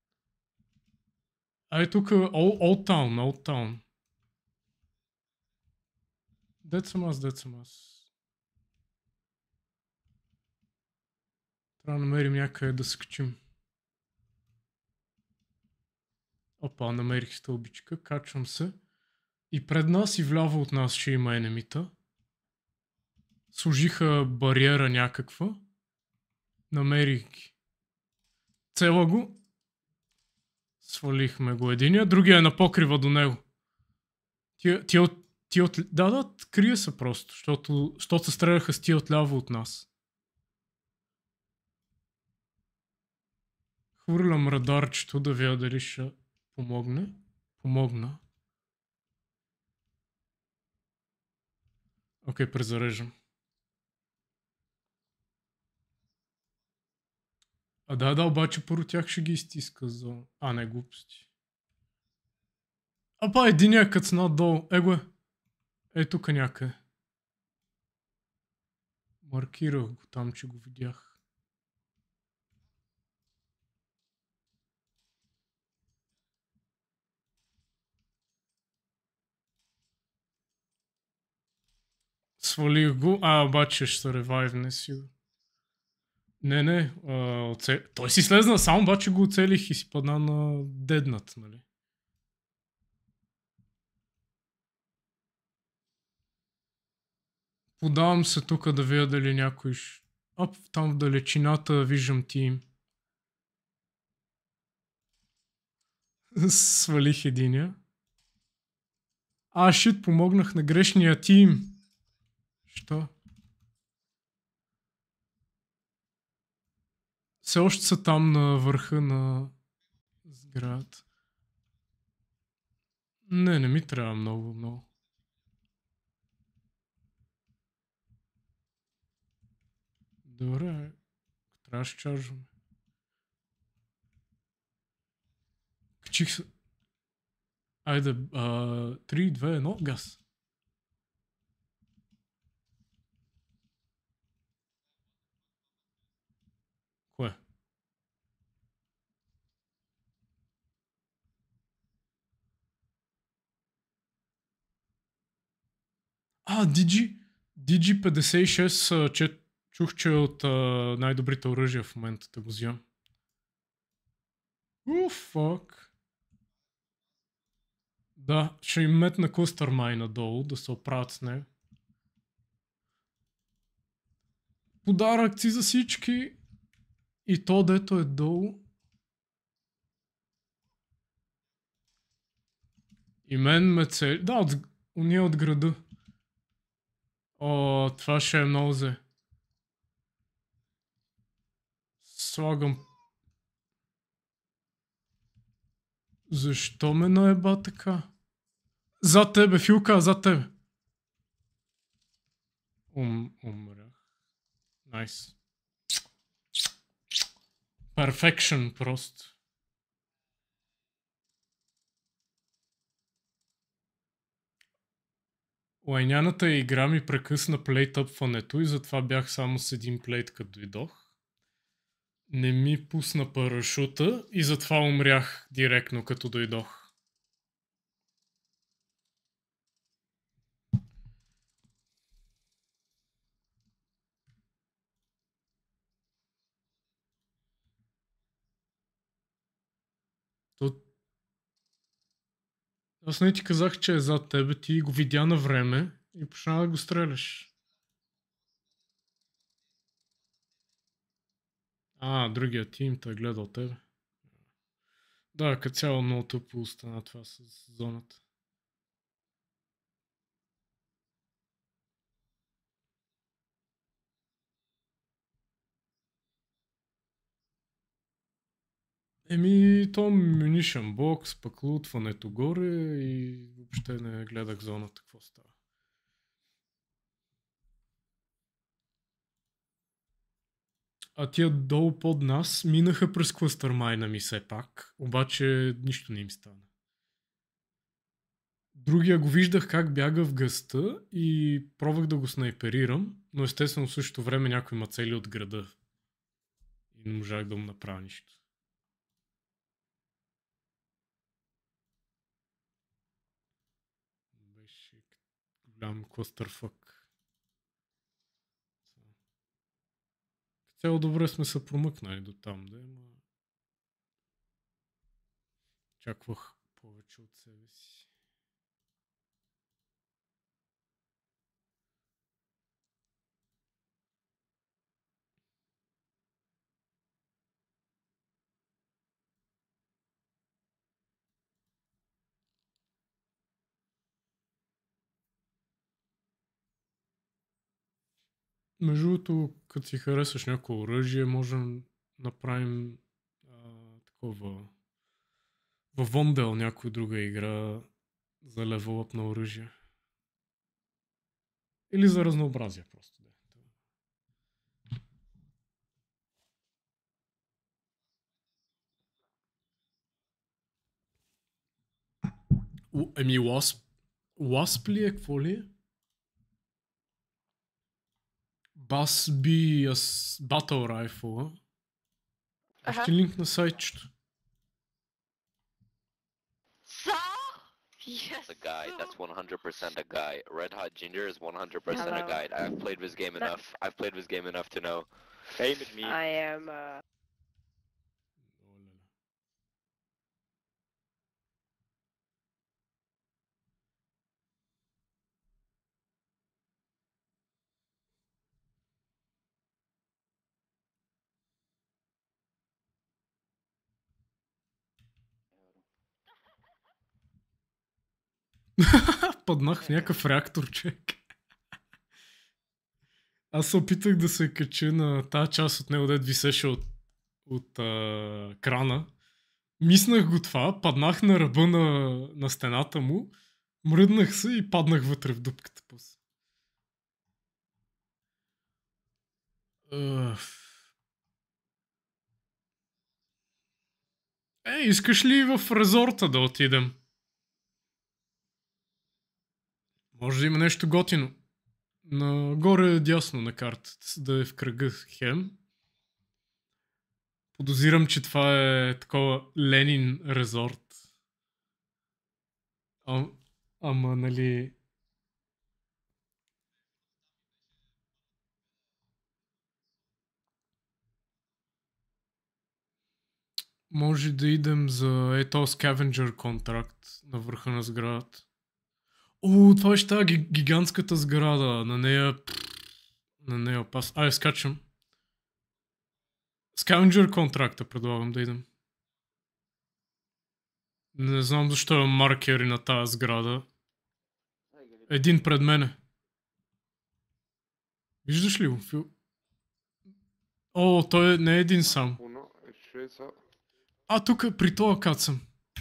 Тук Old Town. Дет съм аз. Трябва да намерим някъде да се качим. Опа, намерих стълбичка, качвам се. И пред нас и вляво от нас ще има енемита. Служиха бариера някаква. Намерих ги. Цела го. Свалихме го единия, другия е на покрива до него. Да, крие се просто, защото се стреляха с тия отляво от нас. Хвърлям радарчето да видя дали ще помогне. Помогна. Окей, презареждам. Да, обаче първо тях ще ги изтиска за... не, глупости. Единия като надолу. Его е. Тук някъде. Маркирах го там, че го видях. Свалих го. Обаче ще се ревайвне сигурно. Не. Той си слезна сам, обаче го оцелих и си падна на деднат, нали? Подавам се тук да видя дали някой... там в далечината виждам тим. Свалих единия. Шит, помогнах на грешния тим. Що? Все още са там на върха на сградата. Не ми трябва много. Добре, трябваше да чаржваме. Качих се. Айде, 3, 2, 1, газ. Кое? DG56, че чух, че е от най-добрите оръжия в момента да го взимам. Фак. Да, ще им метна Cluster Mine надолу, да се оправят с него. Подаръкци за всички. И то, дето е долу. И мен ме цели... Да, уния от града. Това ще е много зе. Слагам... Защо ме наеба така? Зад тебе, Филка, зад тебе. Умрях. Найс. Perfection просто. Лайняната игра ми прекъсна плейтъпването и затова бях само с един плейт като дойдох. Не ми пусна парашута и затова умрях директно като дойдох. Аз не ти казах, че е зад тебе, ти го видя на време и почна да го стреляш. Другия тим той е гледал тебе. Да, като цяло много тъпо остана това с зоната. То munition box, пък лутването горе и въобще не гледах зоната какво става. Тия долу под нас минаха през Cluster Mine ми все пак, обаче нищо не им стана. Другия го виждах как бяга в гъста и пробвах да го снайперирам, но естествено в същото време някой ма цели от града. И не можах да му направя нищо. Беше голям клъстърфък. цяло добре сме се промъкнали до там, да, ама очаквах повече от себе си. Между другото, като си харесаш някакво оръжие, можем да направим такова във Вондел някоя друга игра за левелъп на оръжие. Или за разнообразие просто. Да. Еми Wasp. Wasp ли е? Какво ли е? Бас би Battle Rifle. Ще линк на сайтчето. Yes. A guide. That's 100% a guide. Red Hot Ginger is 100% a guide. I've played this game enough. I've played this game enough to know. Aim at me. I am. Паднах в някакъв реактор, човек. Аз се опитах да се кача на тази част от него, дед висеше от крана. Миснах го това, паднах на ръба на стената му, мръднах се и паднах вътре в дупката. После. Искаш ли в резорта да отидем? Може да има нещо готино. Нагоре дясно на картата, да е в кръга хем. Подозирам, че това е такова Ленин резорт. Ама, нали... Може да идем за ето Scavenger контракт на върха на сградата. Това ще е гигантската сграда. На нея опасно. Айде, скачам. Scavenger контракта предлагам да идем. Не знам защо има маркери на тази сграда. Един пред мене. Виждаш ли го? Той не е един сам. Тук при това кат съм.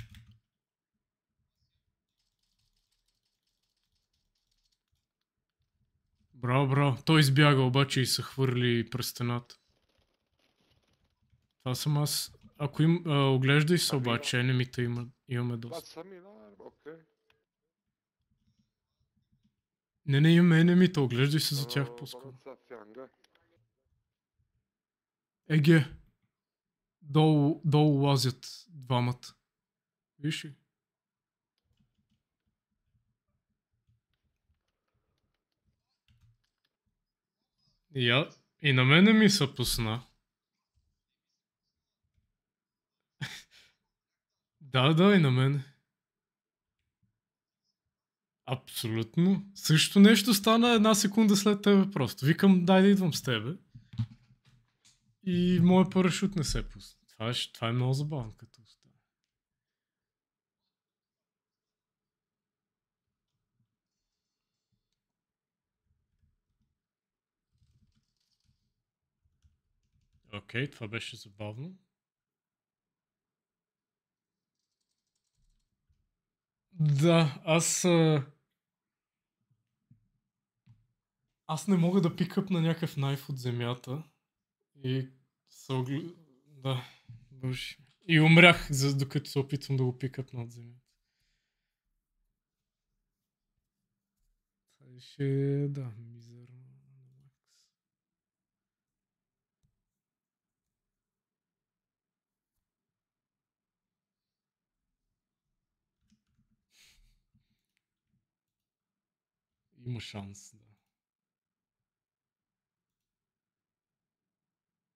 Браво. Той избяга обаче и се хвърли през стената. Това съм аз. Ако оглеждай се обаче, енемите имаме доста. Не имаме енемите, оглеждай се за тях по-скоро. Еге. Долу лазят двамата. Виж ли? И на мене ми се пусна. Да, и на мене. Абсолютно. Също нещо стана една секунда след тебе просто. Викам, дай да идвам с тебе. И моят парашют не се пусна. Това е много забавно като остава. Окей, това беше забавно. Да, аз не мога да пикъпна някакъв найф от земята. И да, боже. И умрях, докато се опитвам да го пикъпна от земята. Това ще да, мизерно. Има шанс, да.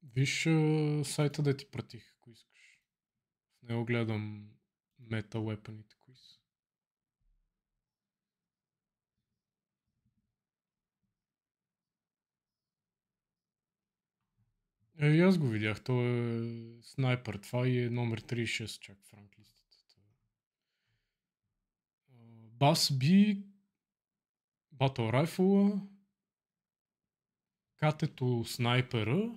Виж сайта да ти пратих, ако искаш. В него гледам мета weapoните, кои са. И аз го видях, той е снайпер, това и е номер 36 чак в ранглистата. Бас Би, Battle Rifle, катето снайпера,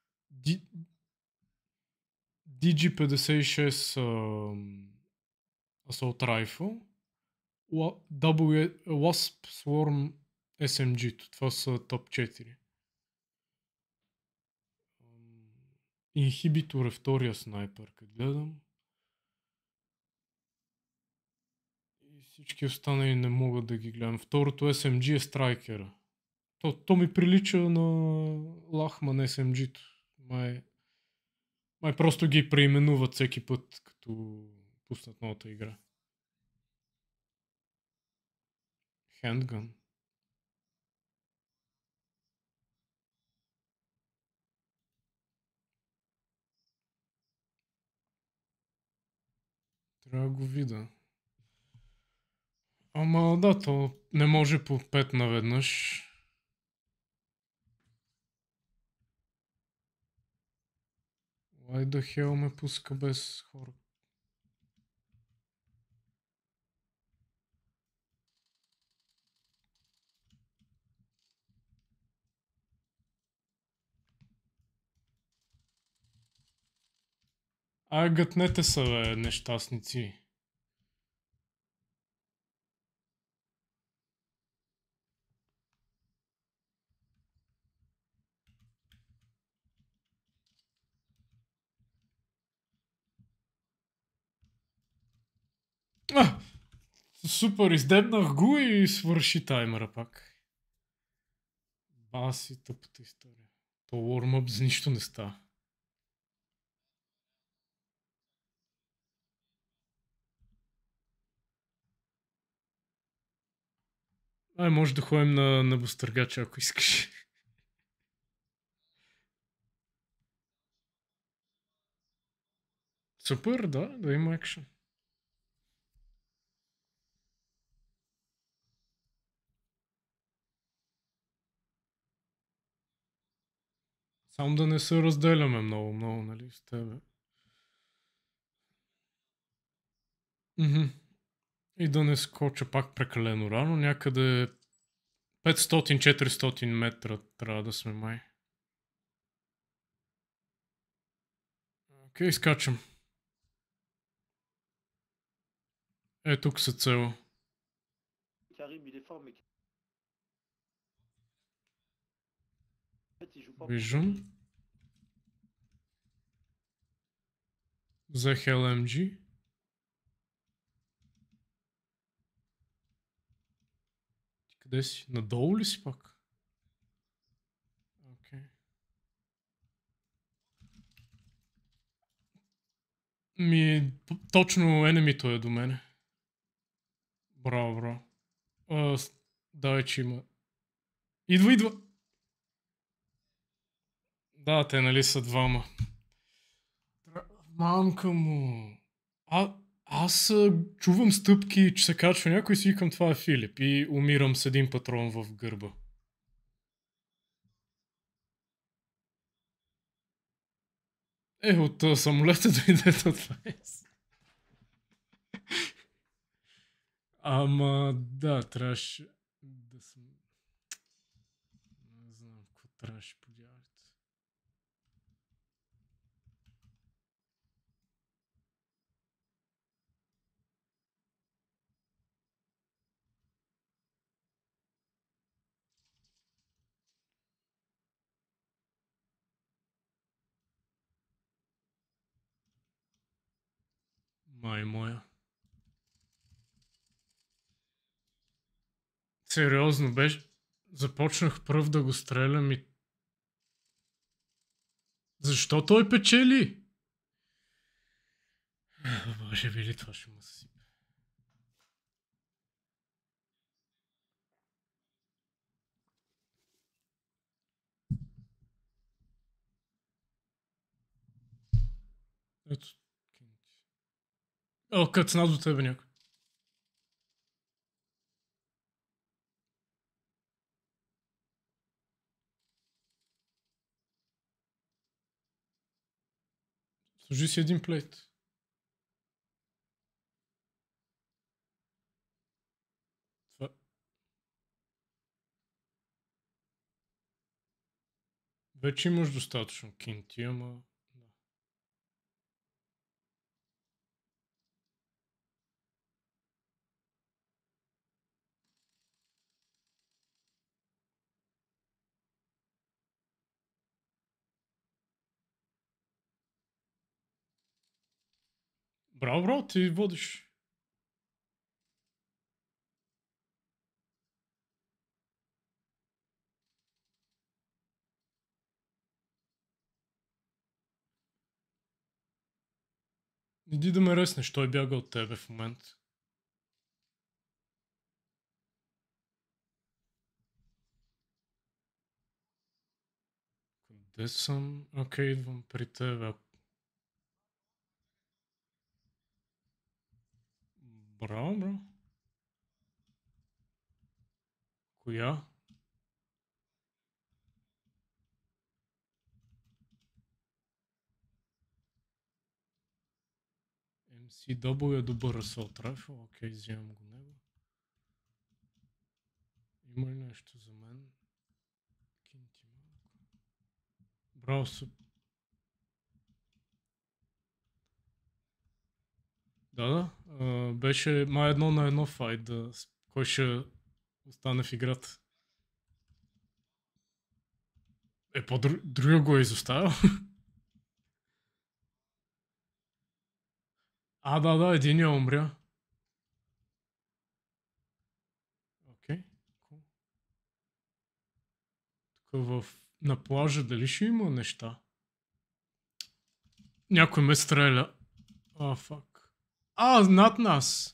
DG56 Assault Rifle, Wasp Swarm SMG, това са топ 4. Инхибитор е втория снайпер, като гледам. И всички останали не мога да ги гледам. Второто SMG е страйкера. То ми прилича на Лахман SMG-то. Май просто ги преименуват всеки път, като пуснат новата игра. Handgun. Трябва да го видя. Ама да, то не може по 5 наведнъж. Why the hell ме пуска без хора? Гътнете са, бе, нещастници. Супер, издебнах го и свърши таймера пак. Баси тъпата история. То warm-up за нищо не става. Може да ходим на небостъргача, ако искаш. Супер, да има екшен. Само да не се разделяме много, нали, с тебе. И да не скоча пак прекалено рано, някъде 500-400 метра трябва да сме май. Окей, скачам. Тук са цел. Виждам. Взех LMG. Къде си? Надолу ли си пак? Окей. Точно енемито е до мене. Браво. Давай, че има. Идва! Да, те нали са двама. Мамка му. Аз чувам стъпки, че се качва някой и си викам това е Филип и умирам с един патрон в гърба. От самолета дойде това е. Ама да, трябваше да съм... Не знам какво трябваше подяват. Май моя. Сериозно беше. Започнах пръв да го стрелям и... Защо той печели? Боже, били това ще му си. Ето. О, кацна до тебе някой. Сложи си един плейт. Това... Вече имаш достатъчно кинти, ама... Да. Браво, браво, ти водиш. Иди да ме реснеш, той бяга от тебе в момента. Къде съм? Окей, идвам при тебе. Браво, браво. Коя? MCW е добър assault rifle. Окей, взимам го него. Има ли нещо за мен? Кинти малко. Браво, супер. Да. Беше май 1 на 1 файт, да... кой ще остане в играта. Другия го е изоставил. Да, единия умря. Окей, cool. Тук на плажа дали ще има неща? Някой ме стреля. Фак. Над нас!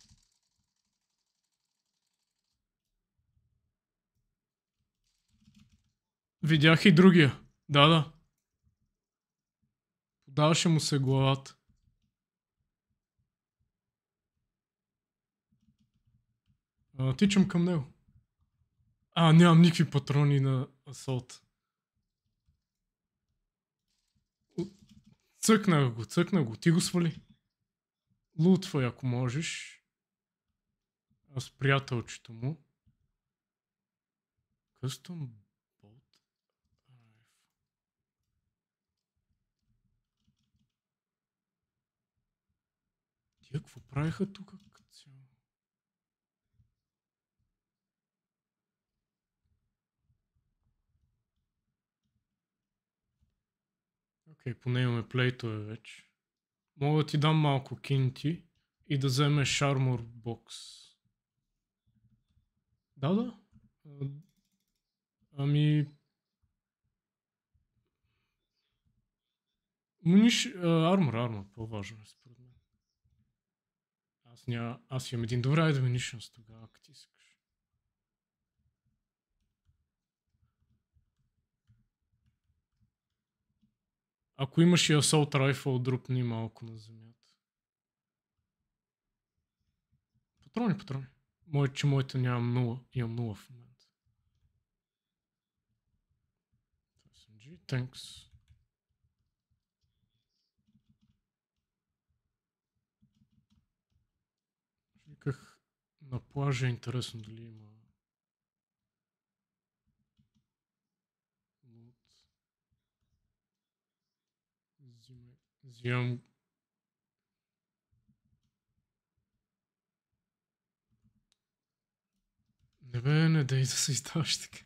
Видях и другия. Да. Подаваше му се главата. Тичам към него. Нямам никакви патрони на асолт. Цъкна го. Ти го свали. Лутвай, ако можеш. Аз приятелчето му. Custom bolt. Тия какво правиха тук? Окей, поне имаме плейтове вече. Мога да ти дам малко кинти и да вземеш Armor бокс. Да. Армор, по-важно е според мен. Аз имам един добра Admonitions тогава, ако ти искаш. Ако имаш и Assault Rifle, дропни малко на земята. Патрони. Моите нямам 0. Имам 0 в момента. SMG, thanks. Виках на плажа, интересно дали има лут. Взимам. Не дай да се издаваш така.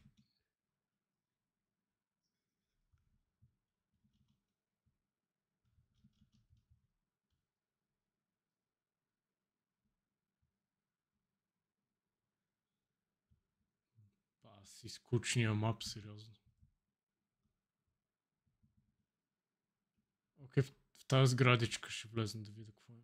Си скучния мап, сериозно. Окей, в тази сградичка ще влезем да видя какво е.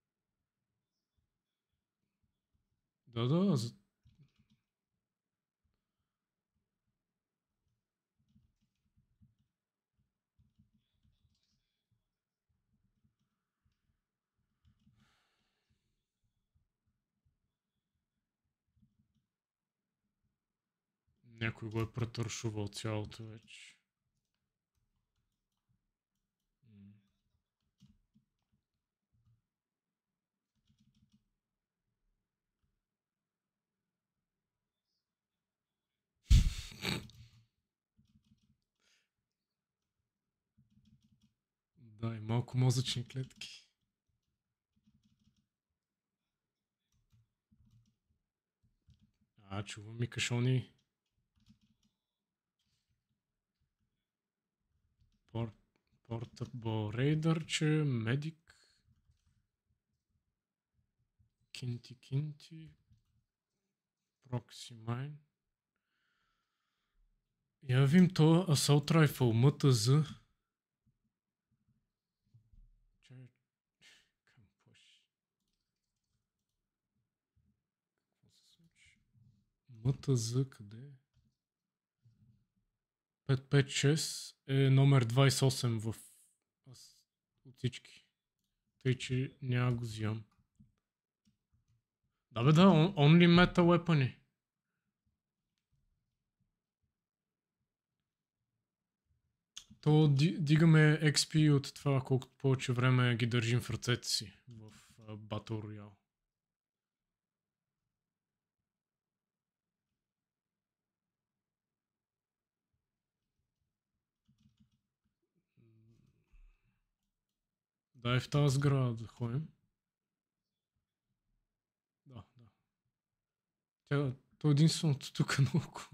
Да. Някой го е претършувал цялото вече. Да, и малко мозъчни клетки. Чувам и кашони. Portable рейдърче, медик. Кинти. Прокси майн. Я вим то Assault Rifle, МТЗ. МТЗ къде е? 556 е номер 28 в от всички. Тъй, че няма го взимам. Да бе да, only metal weapon. То дигаме XP от това, колкото повече време ги държим в ръцете си в Battle Royale. Да, е в тази сграда да ходим. Да. То е единственото тук наоколо.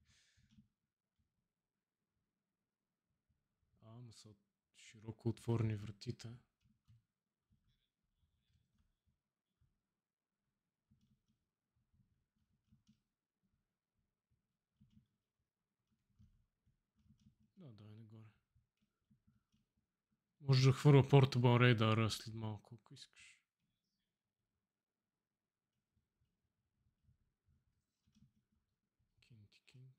Ама са широко отворени вратите. Да, е нагоре. Може да хвърля Portable Radar след малко, ако искаш. Кинти.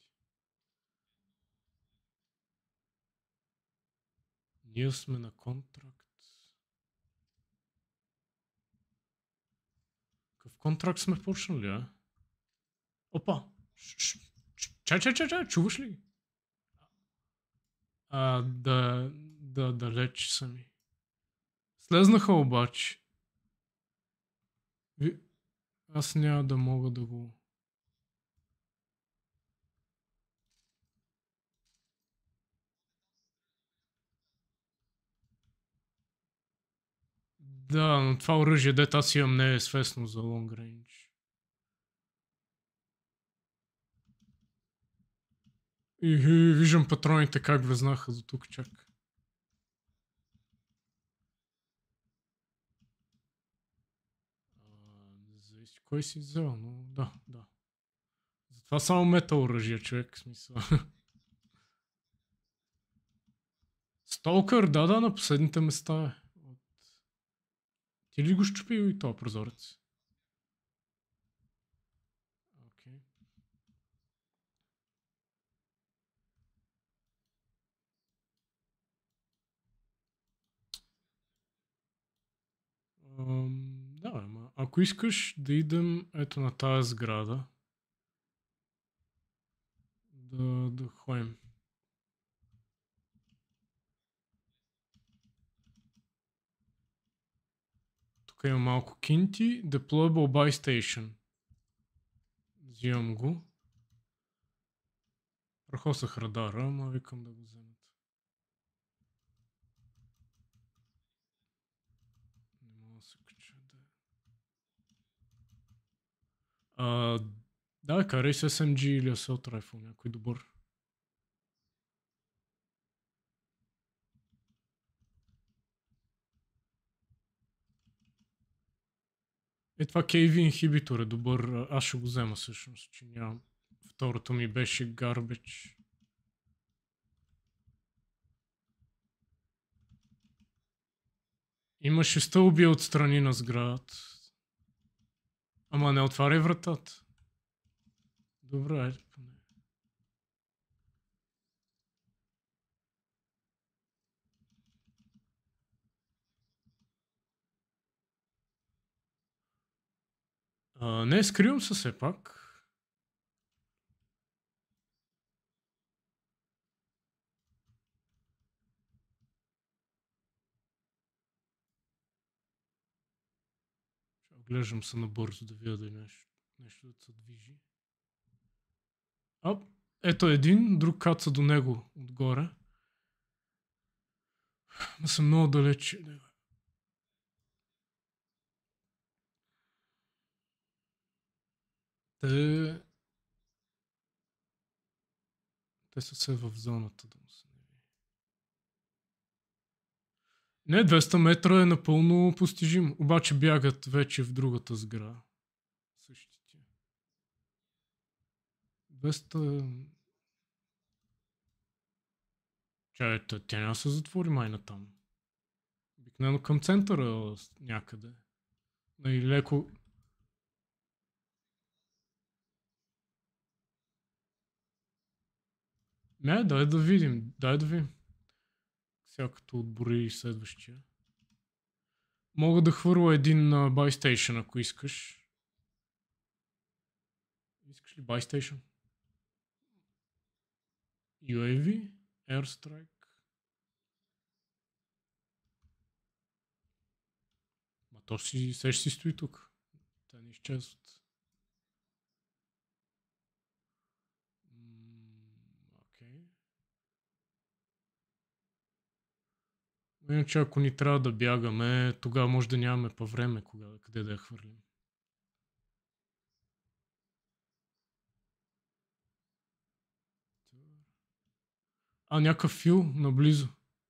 Ние сме на контракт. Какъв контракт сме почнали, а? Опа! Чай, чуваш ли? Далеч са ми. Слезнаха обаче. Аз няма да мога да го... Да, но това оръжие, дето аз имам, не е свестно за long range. И виждам патроните как влезнаха до тук чак. Зависи кой си взел, но да. Затова само метал оръжие, човек, в смисъл. Столкър, да, на последните места е. Ти ли го щупи и този прозорец? Окей. Да, ама ако искаш да идем ето на тази сграда, да ходим. Тук има малко кинти. Deployable buy station. Взимам го. Прахосах радара, ама викам да го вземат. Не мога да се кача. Да, карай с SMG или Assault Rifle, някой добър. Това KV инхибитор е добър. Аз ще го взема всъщност, че нямам. Второто ми беше garbage. Имаше стълби отстрани на сградата. Ама не отваряй вратата. Добре, айде поне. Не, скривам се все пак. Оглеждам се набързо да видя да е нещо да се движи. Оп, ето един, друг каца до него отгоре. Но съм много далеч. Те са все в зоната да му се не види. Не, 200 метра е напълно постижим. Обаче бягат вече в другата сграда. Същите. 200... Чай, тя няма се затвори майна там. Обикновено към центъра някъде. И леко... Не, дай да видим. Сега като отбори следващия. Мога да хвърля един buy station, ако искаш. Искаш ли buy station? UAV? Airstrike? Ма то си стои тук. Те не изчезват. Окей. Иначе ако ни трябва да бягаме, тогава може да нямаме по време къде да я хвърлим. Някакъв фил наблизо.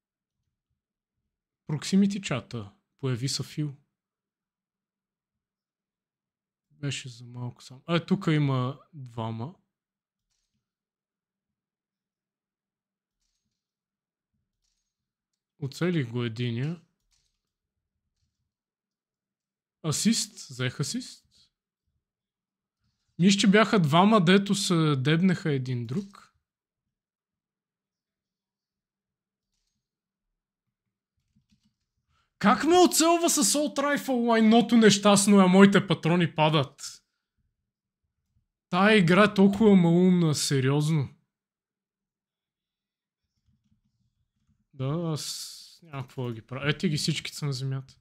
Proximity чата. Появи са фил. Беше за малко само. Тук има двама. Оцелих го единия. Асист. Взех асист. Мисля, че бяха двама, дето се дебнеха един друг. Как ме оцелва с Assault Rifle лайното нещастно, а моите патрони падат? Тая игра е толкова малумна, сериозно. Да, аз няма какво да ги правя. Ето ги всички са на земята.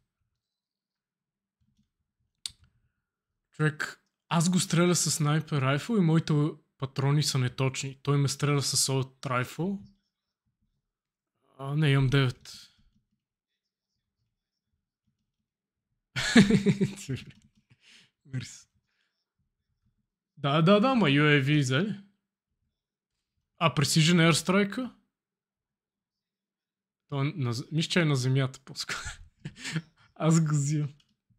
Човек, аз го стреля с снайпер райфъл и моите патрони са неточни. Той ме стреля с Assault Rifle. Не, имам 9. Да, ма UAV взе. Precision Airstrike? Мисля, че е на земята по-скоро. Аз го взимам.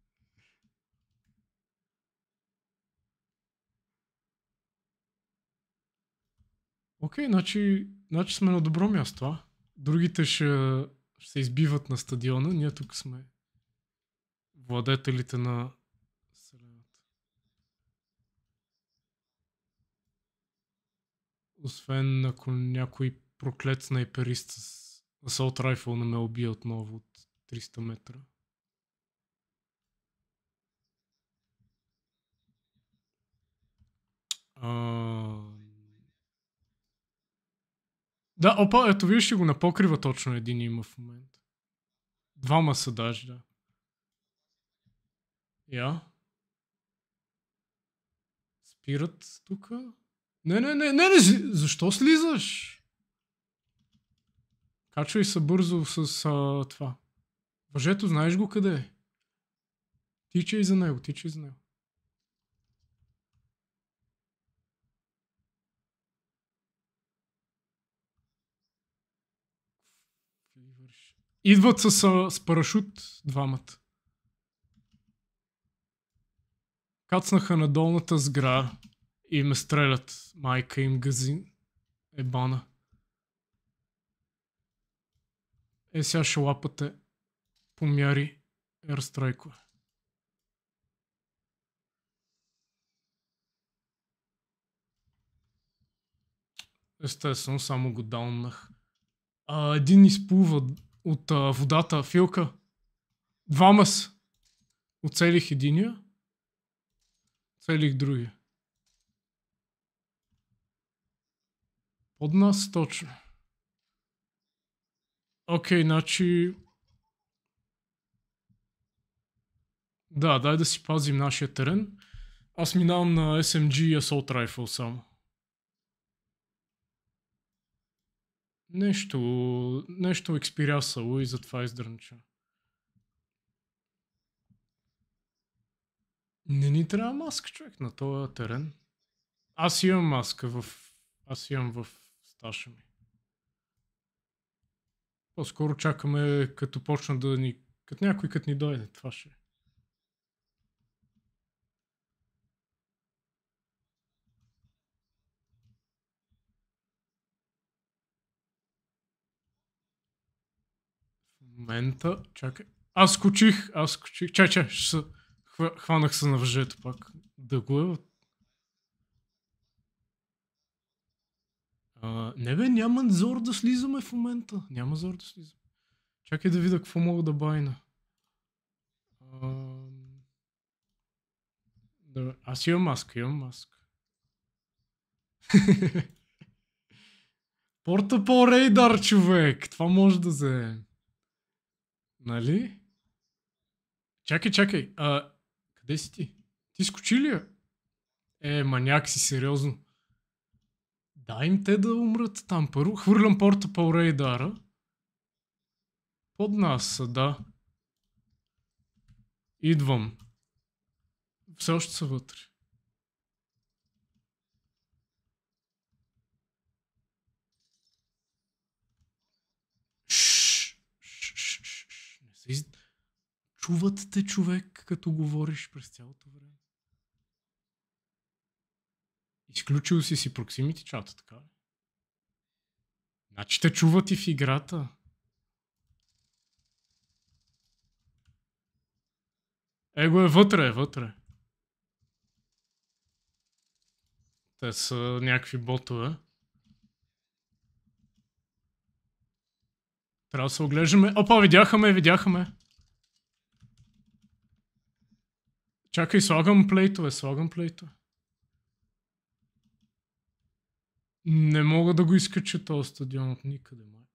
Окей, значи сме на добро място. Другите ще се избиват на стадиона. Ние тук сме владетелите на вселената. Освен ако някой проклет снайперист с Assault Rifle не ме убие отново от 300 метра. Да, опа, ето виж, ще го напокрива точно един има в момента. Двама са даже, да. Спират тук. Не, защо слизаш? Качвай се бързо с това. Въжето, знаеш го къде е? Тичай за него. Идват с парашут двамата. Кацнаха на долната сграда и ме стрелят. Майка им газин. Ебана. Сега ще лапате помяри ерстрайкове. Естествено, само го дауннах. Един изплува от водата. Филка. Двама са. Оцелих единия. Оцелих другия. Под нас точно. Окей, значи... Да, дай да си пазим нашия терен. Аз минавам на SMG и Assault Rifle само. Нещо експирясало и затова издърнча. Не ни трябва маска, човек, на този терен. Аз имам маска Аз имам в сташа ми. По-скоро чакаме като почна да ни... Като някой като ни дойде, това ще е. В момента... Чакай. Аз скочих. Чай, ще се... Хванах се на въжето пак. Да го е... Не бе, няма зор да слизаме в момента. Няма зор да слизаме. Чакай да видя какво мога да байна. Да, аз имам маска. Портапол рейдар, човек! Това може да вземем. Нали? Чакай. Къде си ти? Ти скочи ли я? Маняк си, сериозно. Дай им те да умрат там. Първо хвърлям портапол рейдара. Под нас са, да. Идвам. Все още са вътре. Не се чуват те, човек, като говориш през цялото време. Изключил си проксимити чата, така ли? Значи те чуват и в играта. Его е вътре. Те са някакви ботове. Трябва да се оглеждаме. Опа, видяха ме. Чакай, слагам плейтове. Не мога да го изкача този стадион от никъде, май.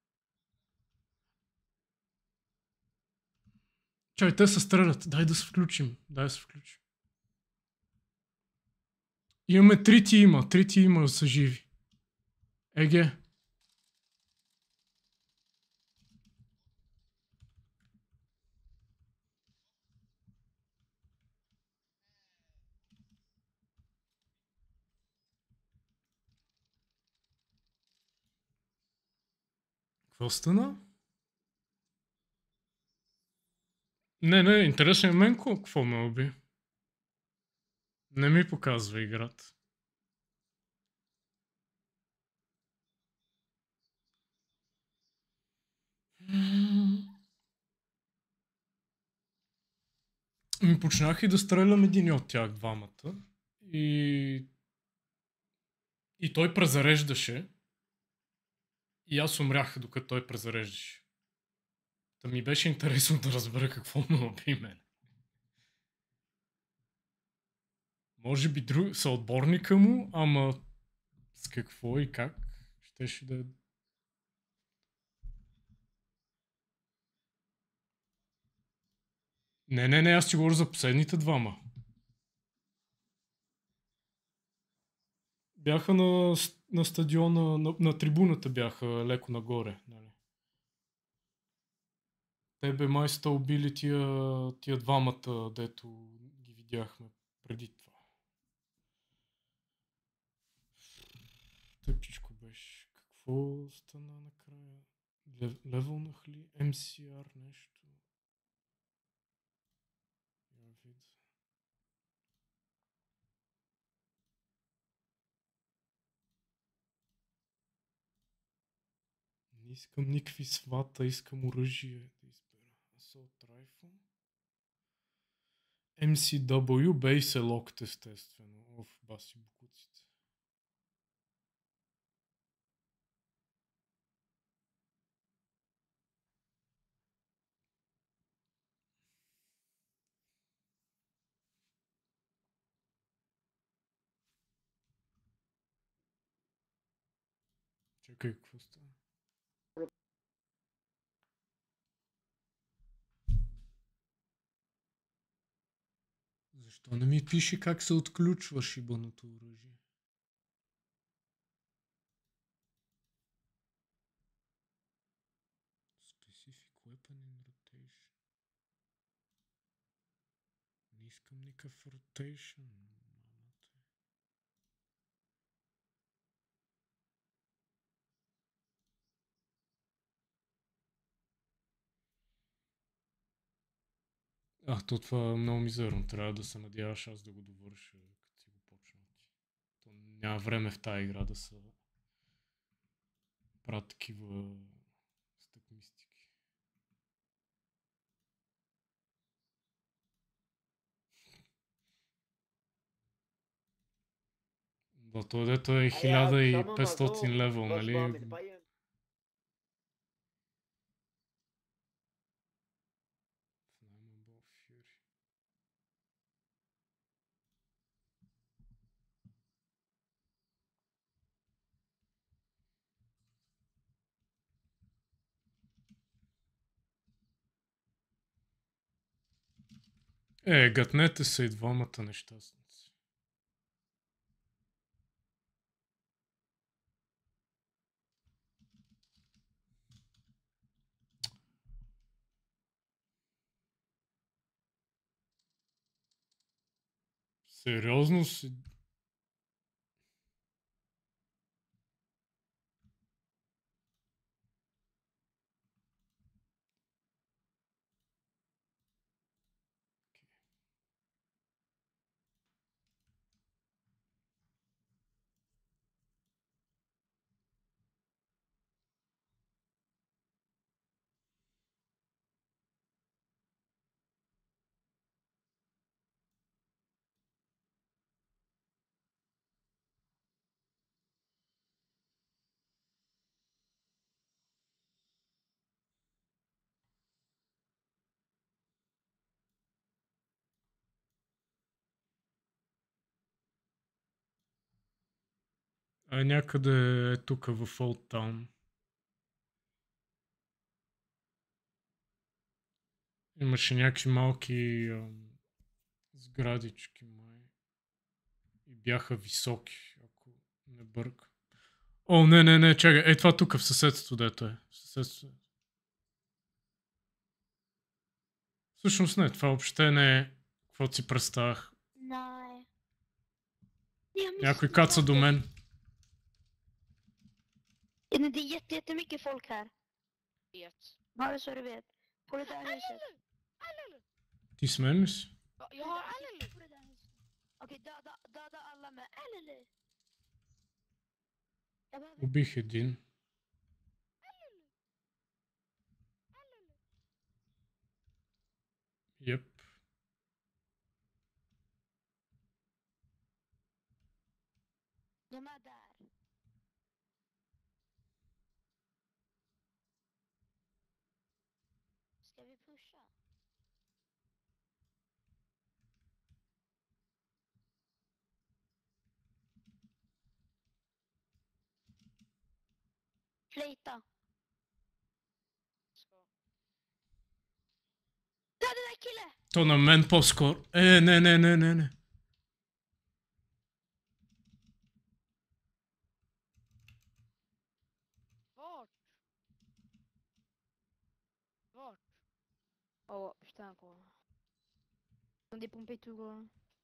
Чай, те се стрелят. Дай да се включим. Имаме три тима са живи. Еге. Какво стана? Не, интересен е мен какво ме уби. Не ми показва играта. Почнах и да стрелям един от тях двамата. И той презареждаше. И аз умрях, докато той презареждаше. Та ми беше интересно да разбера какво ме уби мен. Може би съотборника му, ама с какво и как щеше да е. Не, аз ти говоря за последните двама. Бяха на стадиона, на трибуната бяха леко нагоре. Нали? Тебе май сте убили тия двамата, дето ги видяхме преди това. Тъпчичко беше. Какво стана накрая? Левелнах ли? MCR нещо? Не искам никакви свата, искам оръжие да избера. Assault Rifle. MCW, Base Locked, естествено. Баси букуците. Чакай, какво става? Защо не ми пише как се отключва шибаното оръжие? Specific weapon in rotation. Не искам никакъв rotation. То това е много мизерно. Трябва да се надяваш аз да го довърша, като си го почна. То няма време в тази игра да се правят такива стъкмистики. Да, то дето е 1500 левел, нали? Гатнете се и двамата нещастници. Сериозно си... Някъде е тук в Old Town. Имаше някакви малки сградички май. И бяха високи, ако не бърка. О, не, чакай. Това тук в съседството, дето е. В съседството. Всъщност не, това въобще не е каквото си представях. Някой каца до мен. Det är jättemycket folk här. Bara så du vet. På det där huset. Ти с мен ли си? Okej, döda alla med Alele. Убих един. Yep. De är där. Ska vi pusha? Flöjta. Ta det där kille! То на мен по-скоро. Не. Vart? Ja, förstår på. Det är pompé tout gros.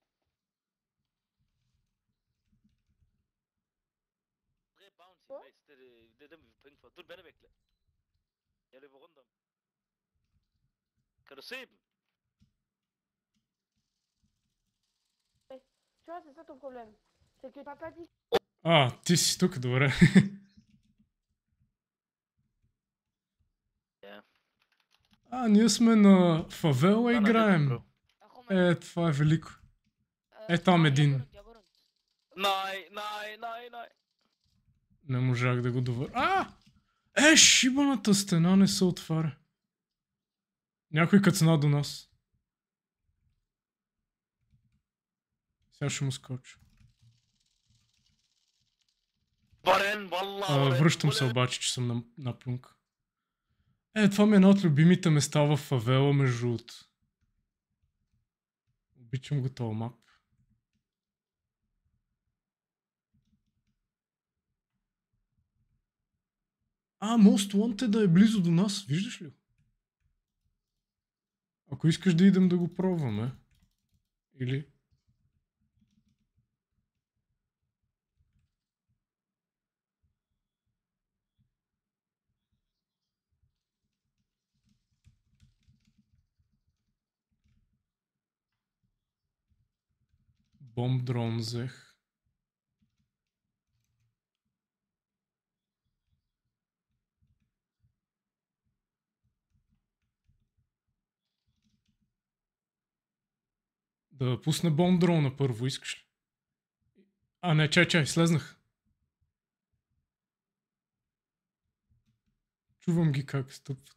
Det er dem, vi får penge for. Du er bandevægtle. Jeg løber rundt om. Kan du se dem? Tu vois, c'est ça ton problème. C'est que papa dit. Ти си тук, добре. Ние сме на фавела и играем. Това е велико. Там един. Nej. Не можах да го довърша. Шибаната стена не се отваря. Някой кацна до нас. Сега ще му скоча. Връщам се обаче, че съм на плюнка. Това ми е едно от любимите места в фавела, между другото. Обичам го този мап. Most Wanted да е близо до нас, виждаш ли? Ако искаш да идем да го пробваме. Или... Бомб дрон взех. Да пусне бомб дрона първо, искаш ли? Не, чай, слезнах. Чувам ги как стъпват.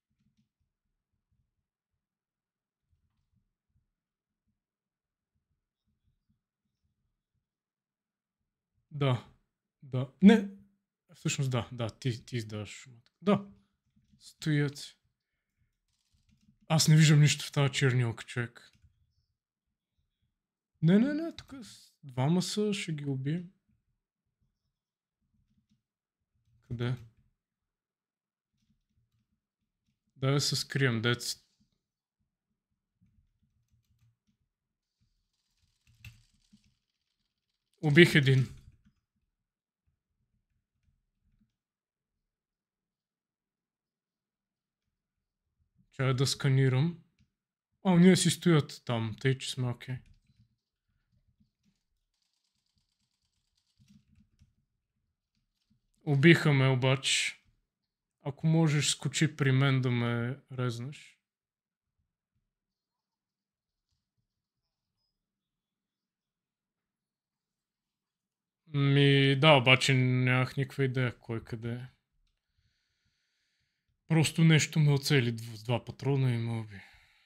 Да. Не. Всъщност да, ти издаваш шумата. Да. Стоят. Аз не виждам нищо в тази чернилка, човек. Не, тук двама са, ще ги убием. Къде? Да се скрием, дец. Убих един. Чая да сканирам. Ние си стоят там, тъй че сме окей. Убиха ме обаче. Ако можеш, скочи при мен да ме резнеш. Да, обаче нямах никаква идея кой къде е. Просто нещо ме оцели с 2 патрона и ме уби.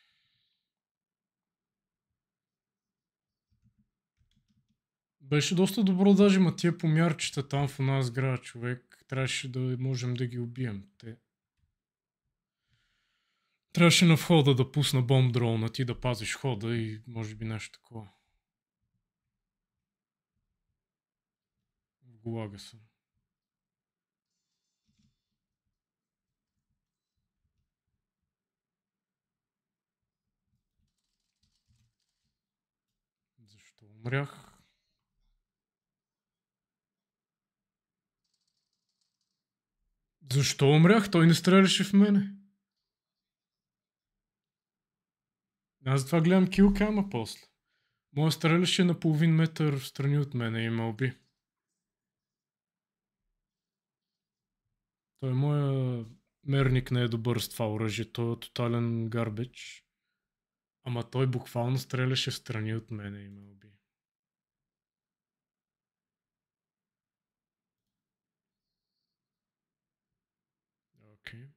Беше доста добро даже, ма тия помярчета там в една сграда, човек. Трябваше да можем да ги убием. Трябваше на входа да пусна бомб дрона, ти да пазиш хода и може би нещо такова. В гулага съм. Защо умрях? Защо умрях? Той не стреляше в мене. Аз затова гледам килкама после. Моя стреляше на половин метър в страни от мене и ме уби. Той моя мерник не е добър с това оръжие. Той е тотален гарбеч. Ама той буквално стреляше в страни от мене и ме уби. Окей.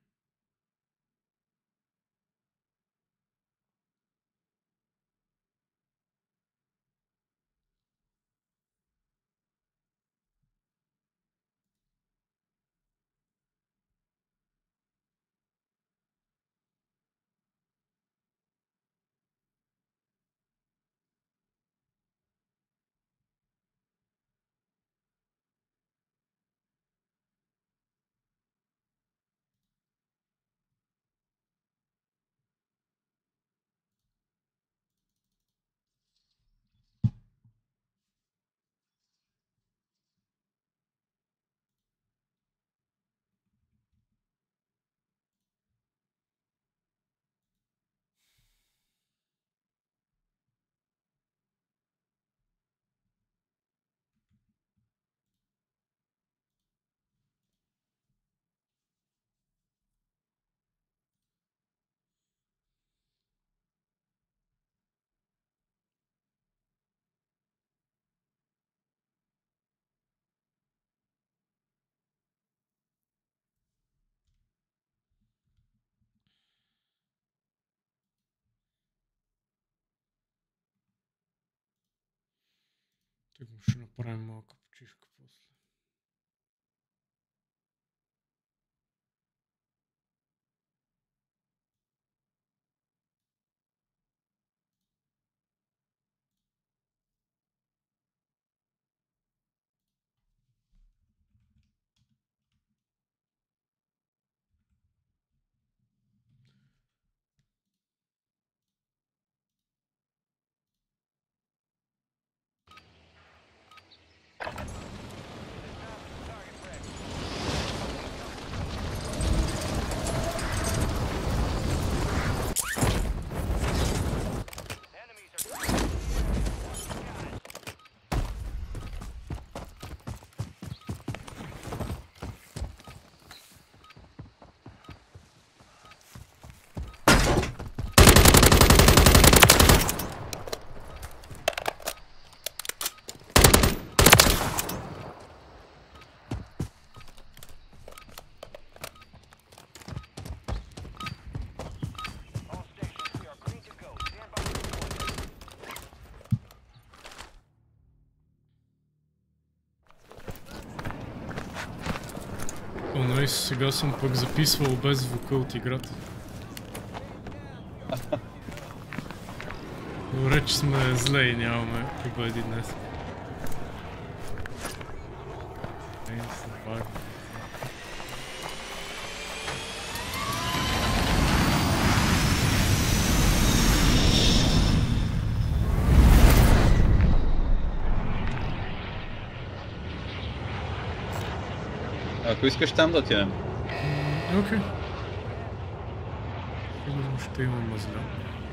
Тъй ще направим малка почивка после. О, найс, сега съм пък записвал без звука от играта. Добре, че сме зле и нямаме победи днес. Ако искаш там да отидем. Окей. Сигурно ще има мазля.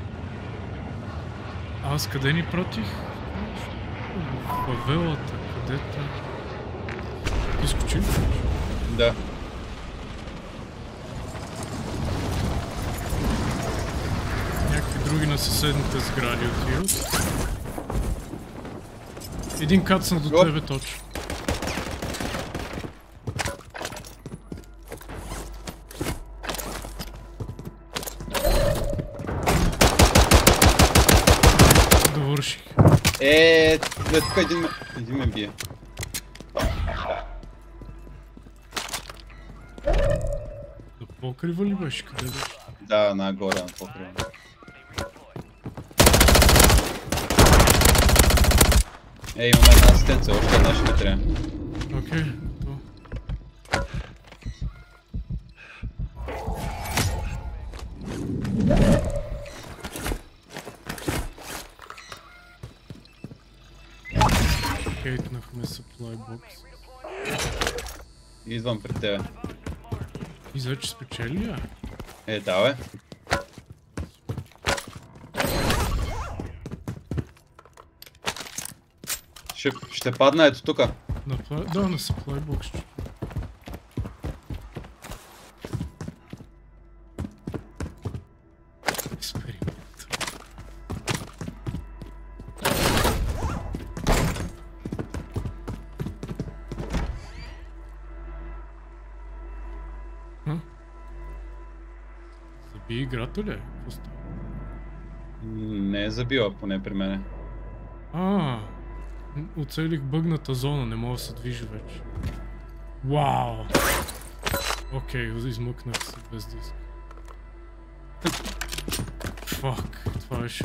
Аз къде ни пратих? В фавелата, където... Изкочи? Да. Някакви други на съседните сгради отиват. Един кацна до тебе точно. Довърших. Тук един ме бие. На покрива ли беше? Къде беше? Да, нагоре на покрива. Имаме една асистенция, още една ще ми трябва. Окей, готово. Кейтнахме supply box. Идвам пред тебе. И вече спечели ли? Да бе. Ще падна ето тука. Да, на supply box. Експеримент. Заби играта ли? Не е забила, поне при мене. Оцелих бъгната зона, не мога да се движи вече. Вау! Окей, измъкнах се без диск. Фак, това беше...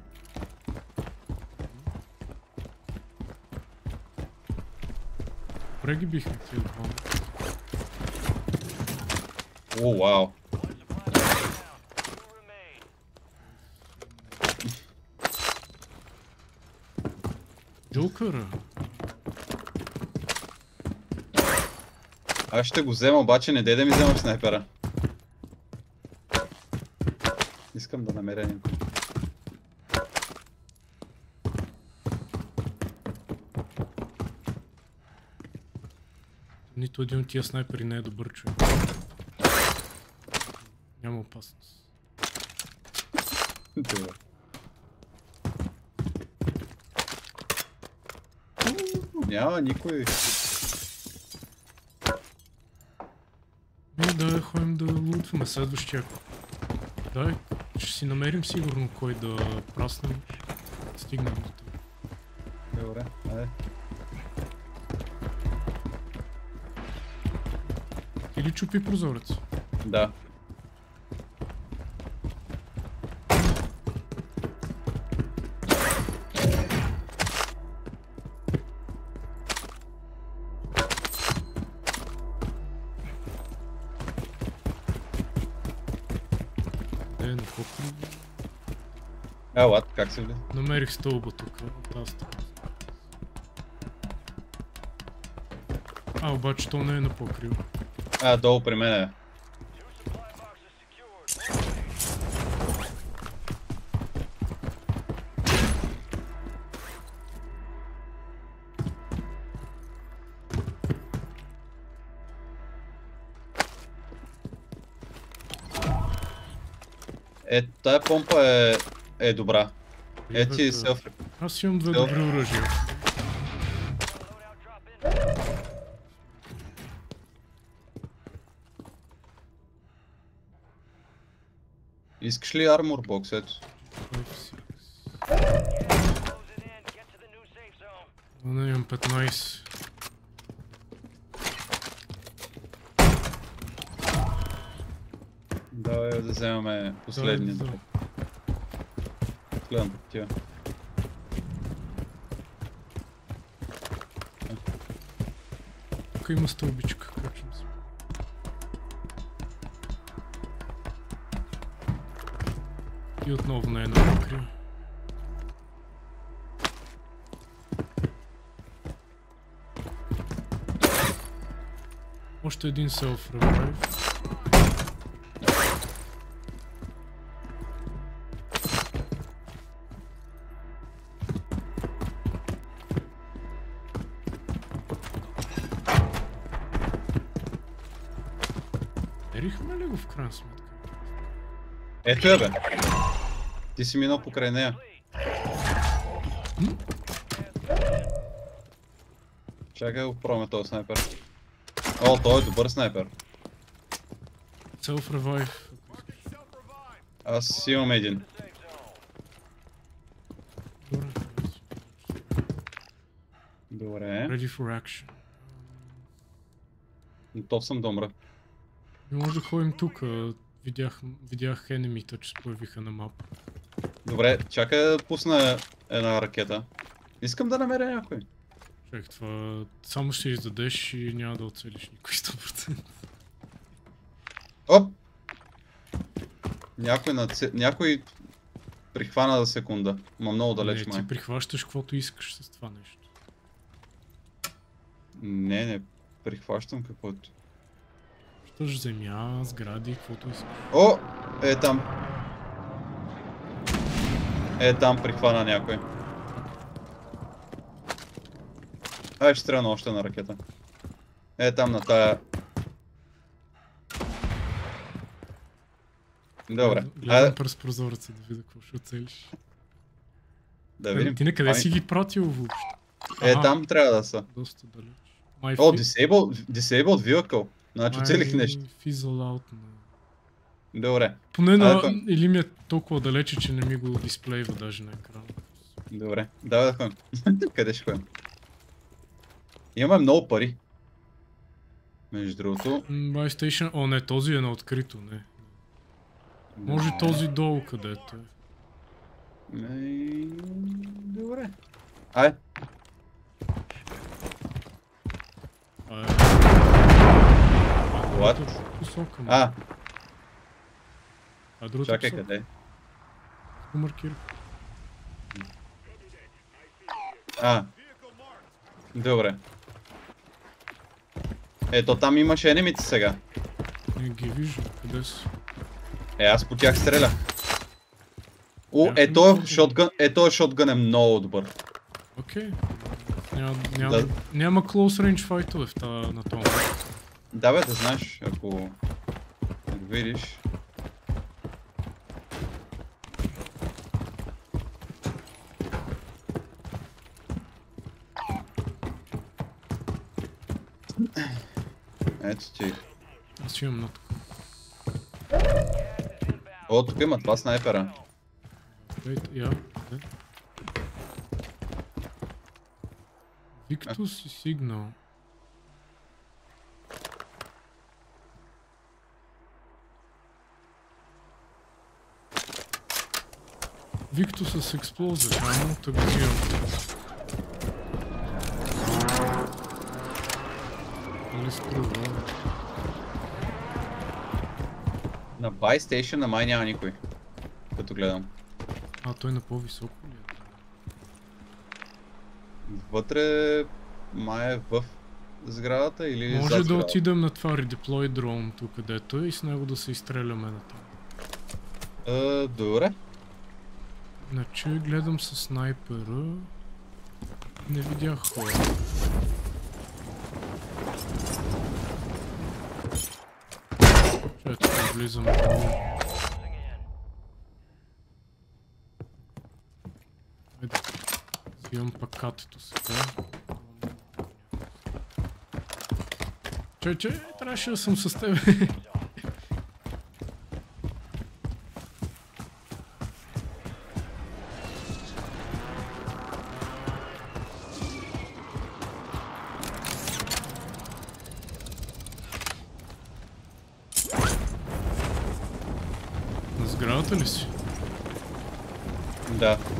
Добре ги бихме тия двама. О, вау! Джокъра. Аз ще го взема, обаче не дай да ми вземам снайпера. Искам да намеря някой. Нито един от тия снайпери не е добър човек. Няма опасност. Добре. Няма никой. Да, ходим да лутваме следващия. Дай, ще си намерим сигурно кой да праснем. Стигнем до това. Добре, айде. Или чупи прозорец? Да. Лад, как се влиза? Намерих стълба тук, от тази страна. Обаче то не е на покрива. Долу при мен е. Тая помпа е добра. Ти селф. Аз имам две добри оръжия. Искаш ли армор бокс, ето? Не, имам 15. да вземаме последния. Да. Гледам по тия. Тук има стълбичка, качвам се. И отново не е накрил. Още един self-revive. Ерихме ли го в крайна сметка? Ето я бе. Ти си минал покрай нея. Чакай го пробваме този снайпер. О, той е добър снайпер. Self-revive. Аз имам един. Добре. Добре. Ready for action. Готов съм да умра. Може да ходим тук. Видях енемита, че се появиха на мапа. Добре, чакай да пусна една ракета. Искам да намеря някой. Човек, това само ще издадеш и няма да оцелиш никой 100%. Оп! Някой прихвана за секунда. Ма много далеч Не, май. ти прихващаш каквото искаш с това нещо. Не прихващам каквото. Щаш земя, сгради, каквото искаш. О! Е там. Е там прихвана някой. Ай, ще стрелна още на ракета. Е там на тая. Добре. Гледам през прозореца да видя какво ще оцелиш. Да видим. Ти накъде си ги пратил въобще? Е Аха, там трябва да са. доста далеч. О, disabled vehicle. Значи оцелих нещо. Fizzle out на... Добре. Поне на... Айде, Или ми е толкова далече, че не ми го дисплейва даже на екрана. Добре. Давай да ходим. Къде ще ходим? Имаме много пари. Между другото. Buy station... О, не, този е на открито, не. Може този долу където е. Добре. Ай. What? Посока, А, другата чакай посока. къде? Го маркира. А. Добре. Ето там имаше енемите сега. Не ги виждам, къде са? Аз по тях стрелях. О, ето шотгън е много добър. Окей. Няма close range файтове на това. Да бе, да знаеш, ако го видиш. Ето ти. Аз имам над. О, тук има два снайпера. Виктус и Сигнал. Виктус с експлозия, само да го взимам. Али скрува. На Buy Station на май няма никой. Като гледам. А, той на по-високо ли е? Вътре май е в сградата или зад Може да сградата? отидем на това Redeploy Drone тук където и с него да се изстреляме на там. Добре. Иначе гледам със снайпера. Не видях хора. Ето влизам долу. Взимам пак катето сега. Че, трябваше да съм с тебе. земята ли си? Да.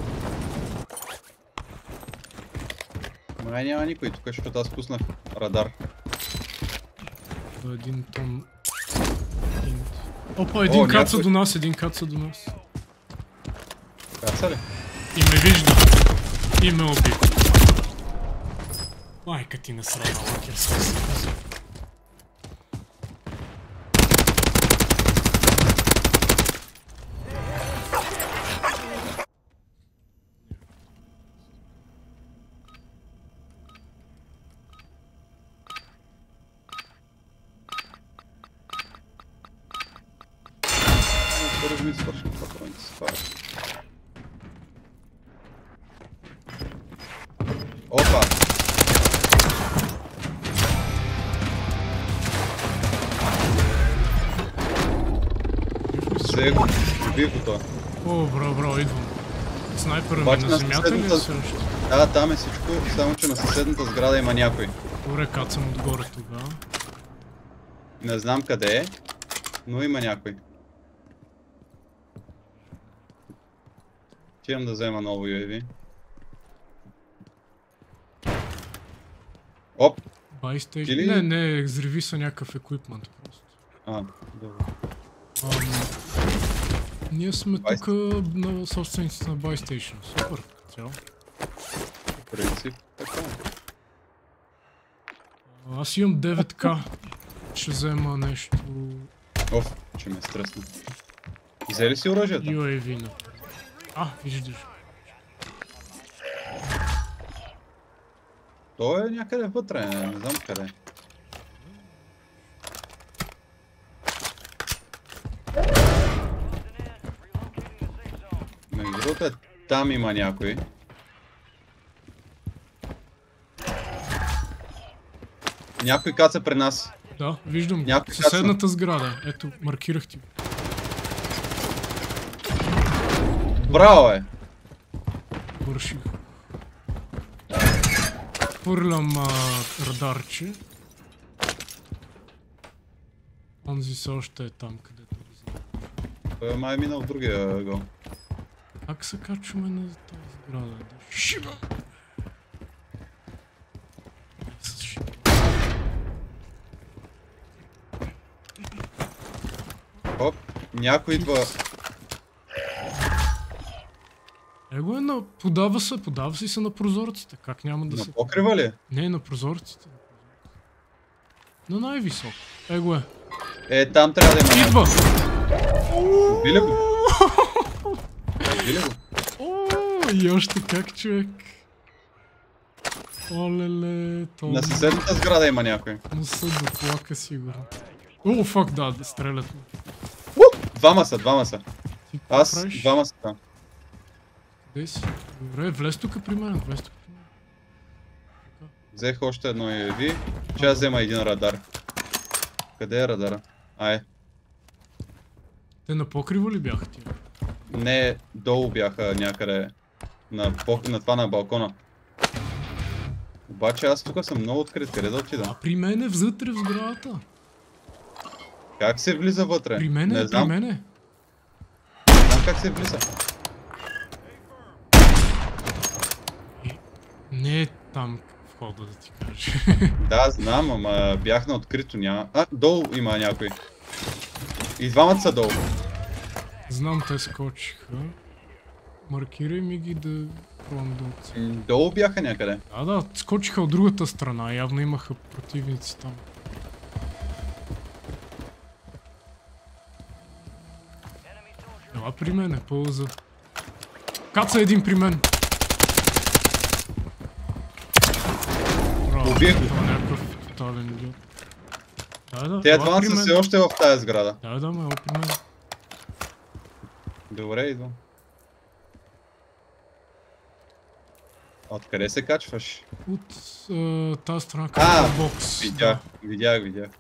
Май няма никой тук, защото аз пуснах радар. До един тон. Опа, един каца някой... до нас, един каца до нас. Каца ли? И ме вижда. И ме уби. Майка ти насрана лакерска се казва. Първо ми свършим патроните си хваля. Опа! Взе го, уби го това. О, браво, идвам. Снайпера ми Обаче на на земята ли е съседната- също? Да, там е всичко, само че на съседната сграда има някой. Добре, кацам отгоре тогава. Не знам къде е, но има някой. Отивам да взема ново UAV. Оп! Байстейшн. Или- Не, взриви са някакъв еквипмент просто. А, добре. Ние сме Buy- тук на собствениците на Байстейшн. Супер. Цяло. В принцип, така. Аз имам 9к. Ще взема нещо Оф, че ме стресна. Взели си оръжията? UAV на. Виждаш. Той е някъде вътре, не знам къде. Между другото, там има някой. Някой каца при нас. Да, виждам го. Някой Съседната сграда. Ето, маркирах ти. Браво е! Върших. Хвърлям радарче. Онзи се още е там, където го знам. Той май е минал в другия ъгъл. Как се качваме на тази сграда? Да шиба! С шиба. Оп, някой идва. Его е на... Подава си се на прозорците. Как няма да На се... покрива ли? Не, на прозорците. На най-високо. Его е. Е, там трябва да има някой. Идва! Убили го? Убили го? И още как, човек. Олеле, то... На съседната сграда има някой. му се доплака сигурно. О, фак, да стрелят му. Двама са. Ти какво Аз, правиш? двама са там. Къде си? Добре, влез тук при мен, влез тук при мен. Така. Взех още едно UAV. Ще аз взема един радар. Къде е радара? Те на покрива ли бяха ти? Не, долу бяха някъде. На това на балкона. Обаче аз тук съм много открит, къде да отида? При мен е вътре в сградата. Как се влиза вътре? При мен Не е, при знам. мен е. Не знам как се влиза. Не е там входа, да ти кажа. Да, знам, ама бях на открито, няма. Долу има някой. И двамата са долу. Знам, те скочиха. Маркирай ми ги да пробвам да отцеля. Долу бяха някъде. Да, скочиха от другата страна, явно имаха противници там. Ела при мен е, полза. Каца един при мен. Браво, Убих го. това е някакъв тотален идиот. Да, Те ела двамата при са мен. все още в тая сграда. Да, ела при мен. Добре, идвам. Откъде се качваш? От тази страна към бокс. Видях.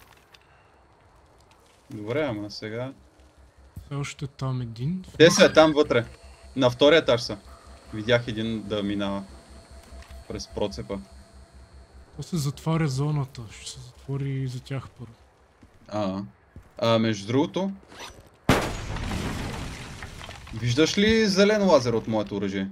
Добре, ама сега... Все още там един. Те са там вътре. На втория етаж са. Видях един да минава. През процепа. То се затваря зоната. Ще се затвори и за тях първо. Между другото... Виждаш ли зелен лазер от моето оръжие?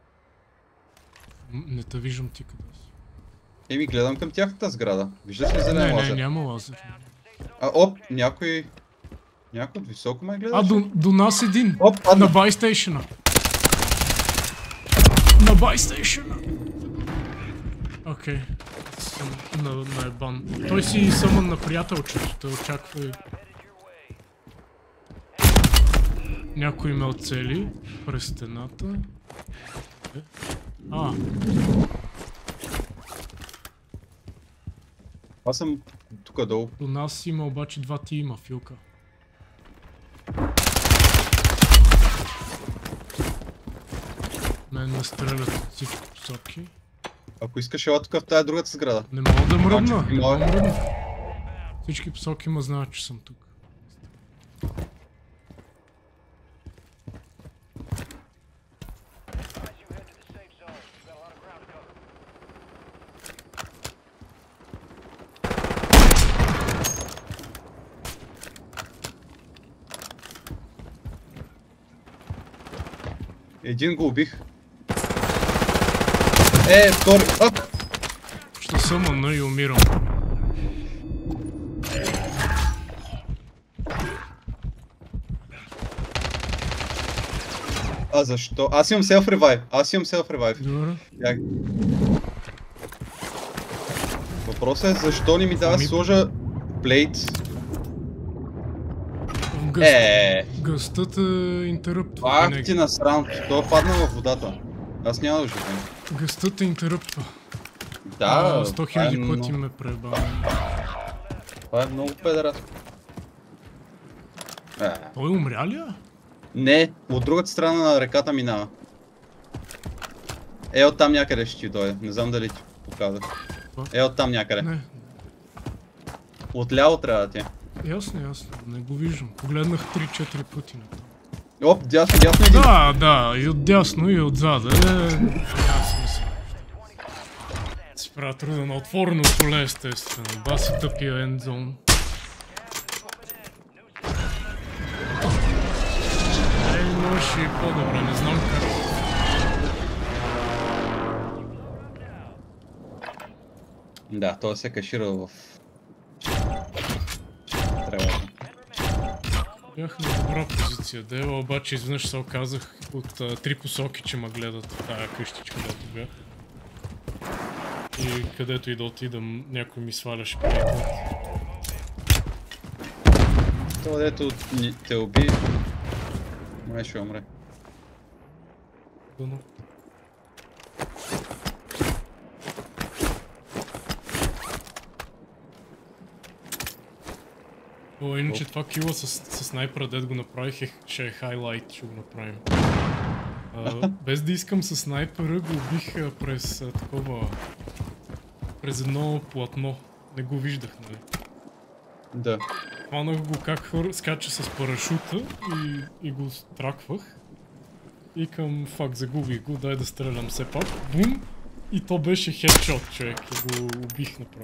Не те виждам ти къде си. Еми, гледам към тяхната сграда. Виждаш ли зелен Не, лазер? няма лазер. Оп, някой от високо ме гледаш? До нас един. Оп, падна. На байстейшена. На байстейшена. Окей. Съм на ебан. Той си съмън на приятелчето. Той очаква и... Някой ме оцели през стената. Аз съм тук долу. До нас има обаче два тима, Филка. Мен ме стрелят от всички посоки. Ако искаш, ела тук в тая другата сграда. Не мога да мръдна. Значи, Не мога да мръдна. Всички посоки ма знаят, че съм тук. Един го убих. Втори. Ще съмъна и умирам. А защо? Аз имам селф ревайв. Добре. Въпросът е защо не ми дава да сложа плейт. Гъстът е интеръптва. Ах ти насрам, той е паднал във водата. Аз няма да живеем. Гъстът е интеръптва. Да, 100 000 пъти ме пребава. Това е много педерат. Той умря ли? Не, от другата страна на реката минава. Оттам някъде ще ти дойде, не знам дали ти показах. Оттам някъде. Не. Отляво трябва да ти е. Ясно, не го виждам. Погледнах 3-4 пъти на това. Оп, дясно един. Да, и от дясно и отзаде. Няма смисъл. Си правя труда на отворено поле, естествено. Баси тъпия ендзон. Може и по-добре, не знам как. Да, той се кашира в... тревата. Бях на добра позиция, дева, обаче изведнъж се оказах от 3 посоки, че ме гледат в тая къщичка, където бях. И където и да отидам, някой ми сваляше приятел. Това дето те уби, май ще умре. Дано. Иначе това кила с снайпера, дед го направих, ще е хайлайт, ще го направим. Без да искам с снайпера го убих през такова... през едно платно. Не го виждах, нали? Да. Хванах го как скача с парашута и го траквах. И към фак, загубих го, дай да стрелям все пак. Бум! И то беше хедшот, човек, и го убих направо.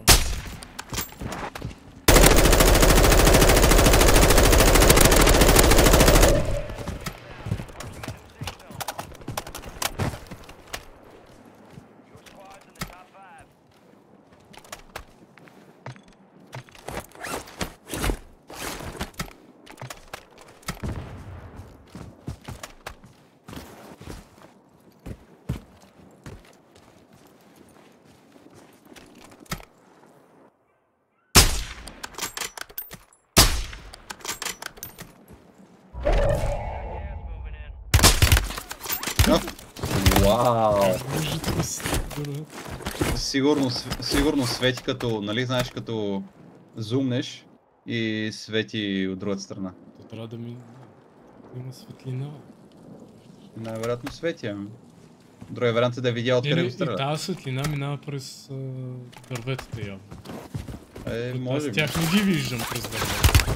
Вау! Сигурно свети като, нали знаеш, като зумнеш и свети от другата страна. То трябва да ми... има светлина. Най-вероятно свети, ами. Другия вариант е да видя откъде го стреля. И тази светлина минава през дърветата явно. Може би. Аз би. тях не ги виждам през дърветата.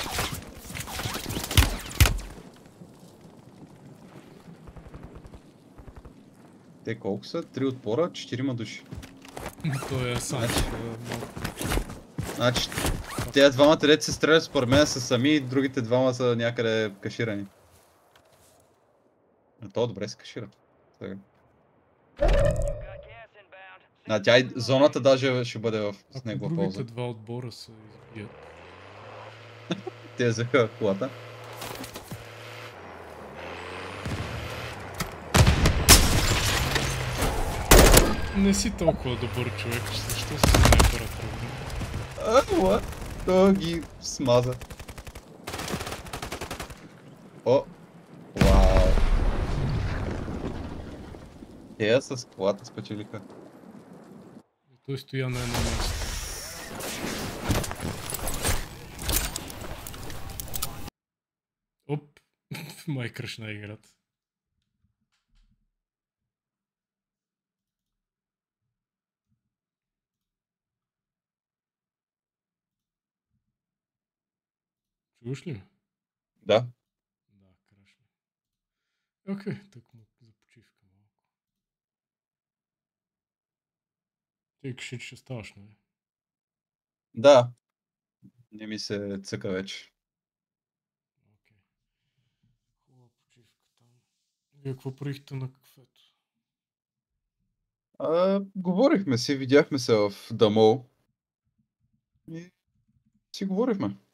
Те колко са? 3 отпора, 4 души. Той е сам. Значи, тези двамата дете се стрелят според мен са сами, другите двама са някъде каширани. То добре се кашира. Сега. Зоната даже ще бъде в Ако негова полза. другите два отбора се избият. Те взеха колата. Не си толкова добър човек, защо се снайпера трудно? What? То ги смаза. О! Вау! Те с колата спечелиха. Той стоя на едно място. Оп! Май кръшна играта. Чуваш ли ме? Да. Да, крашна. Окей, так му за почивка малко. Ти кажи, че ще ставаш, нали? Да. Не ми се цъка вече. Окей. Хубава почивка там. Вие какво правихте на кафето? Говорихме си, видяхме се в Дамол. И си говорихме.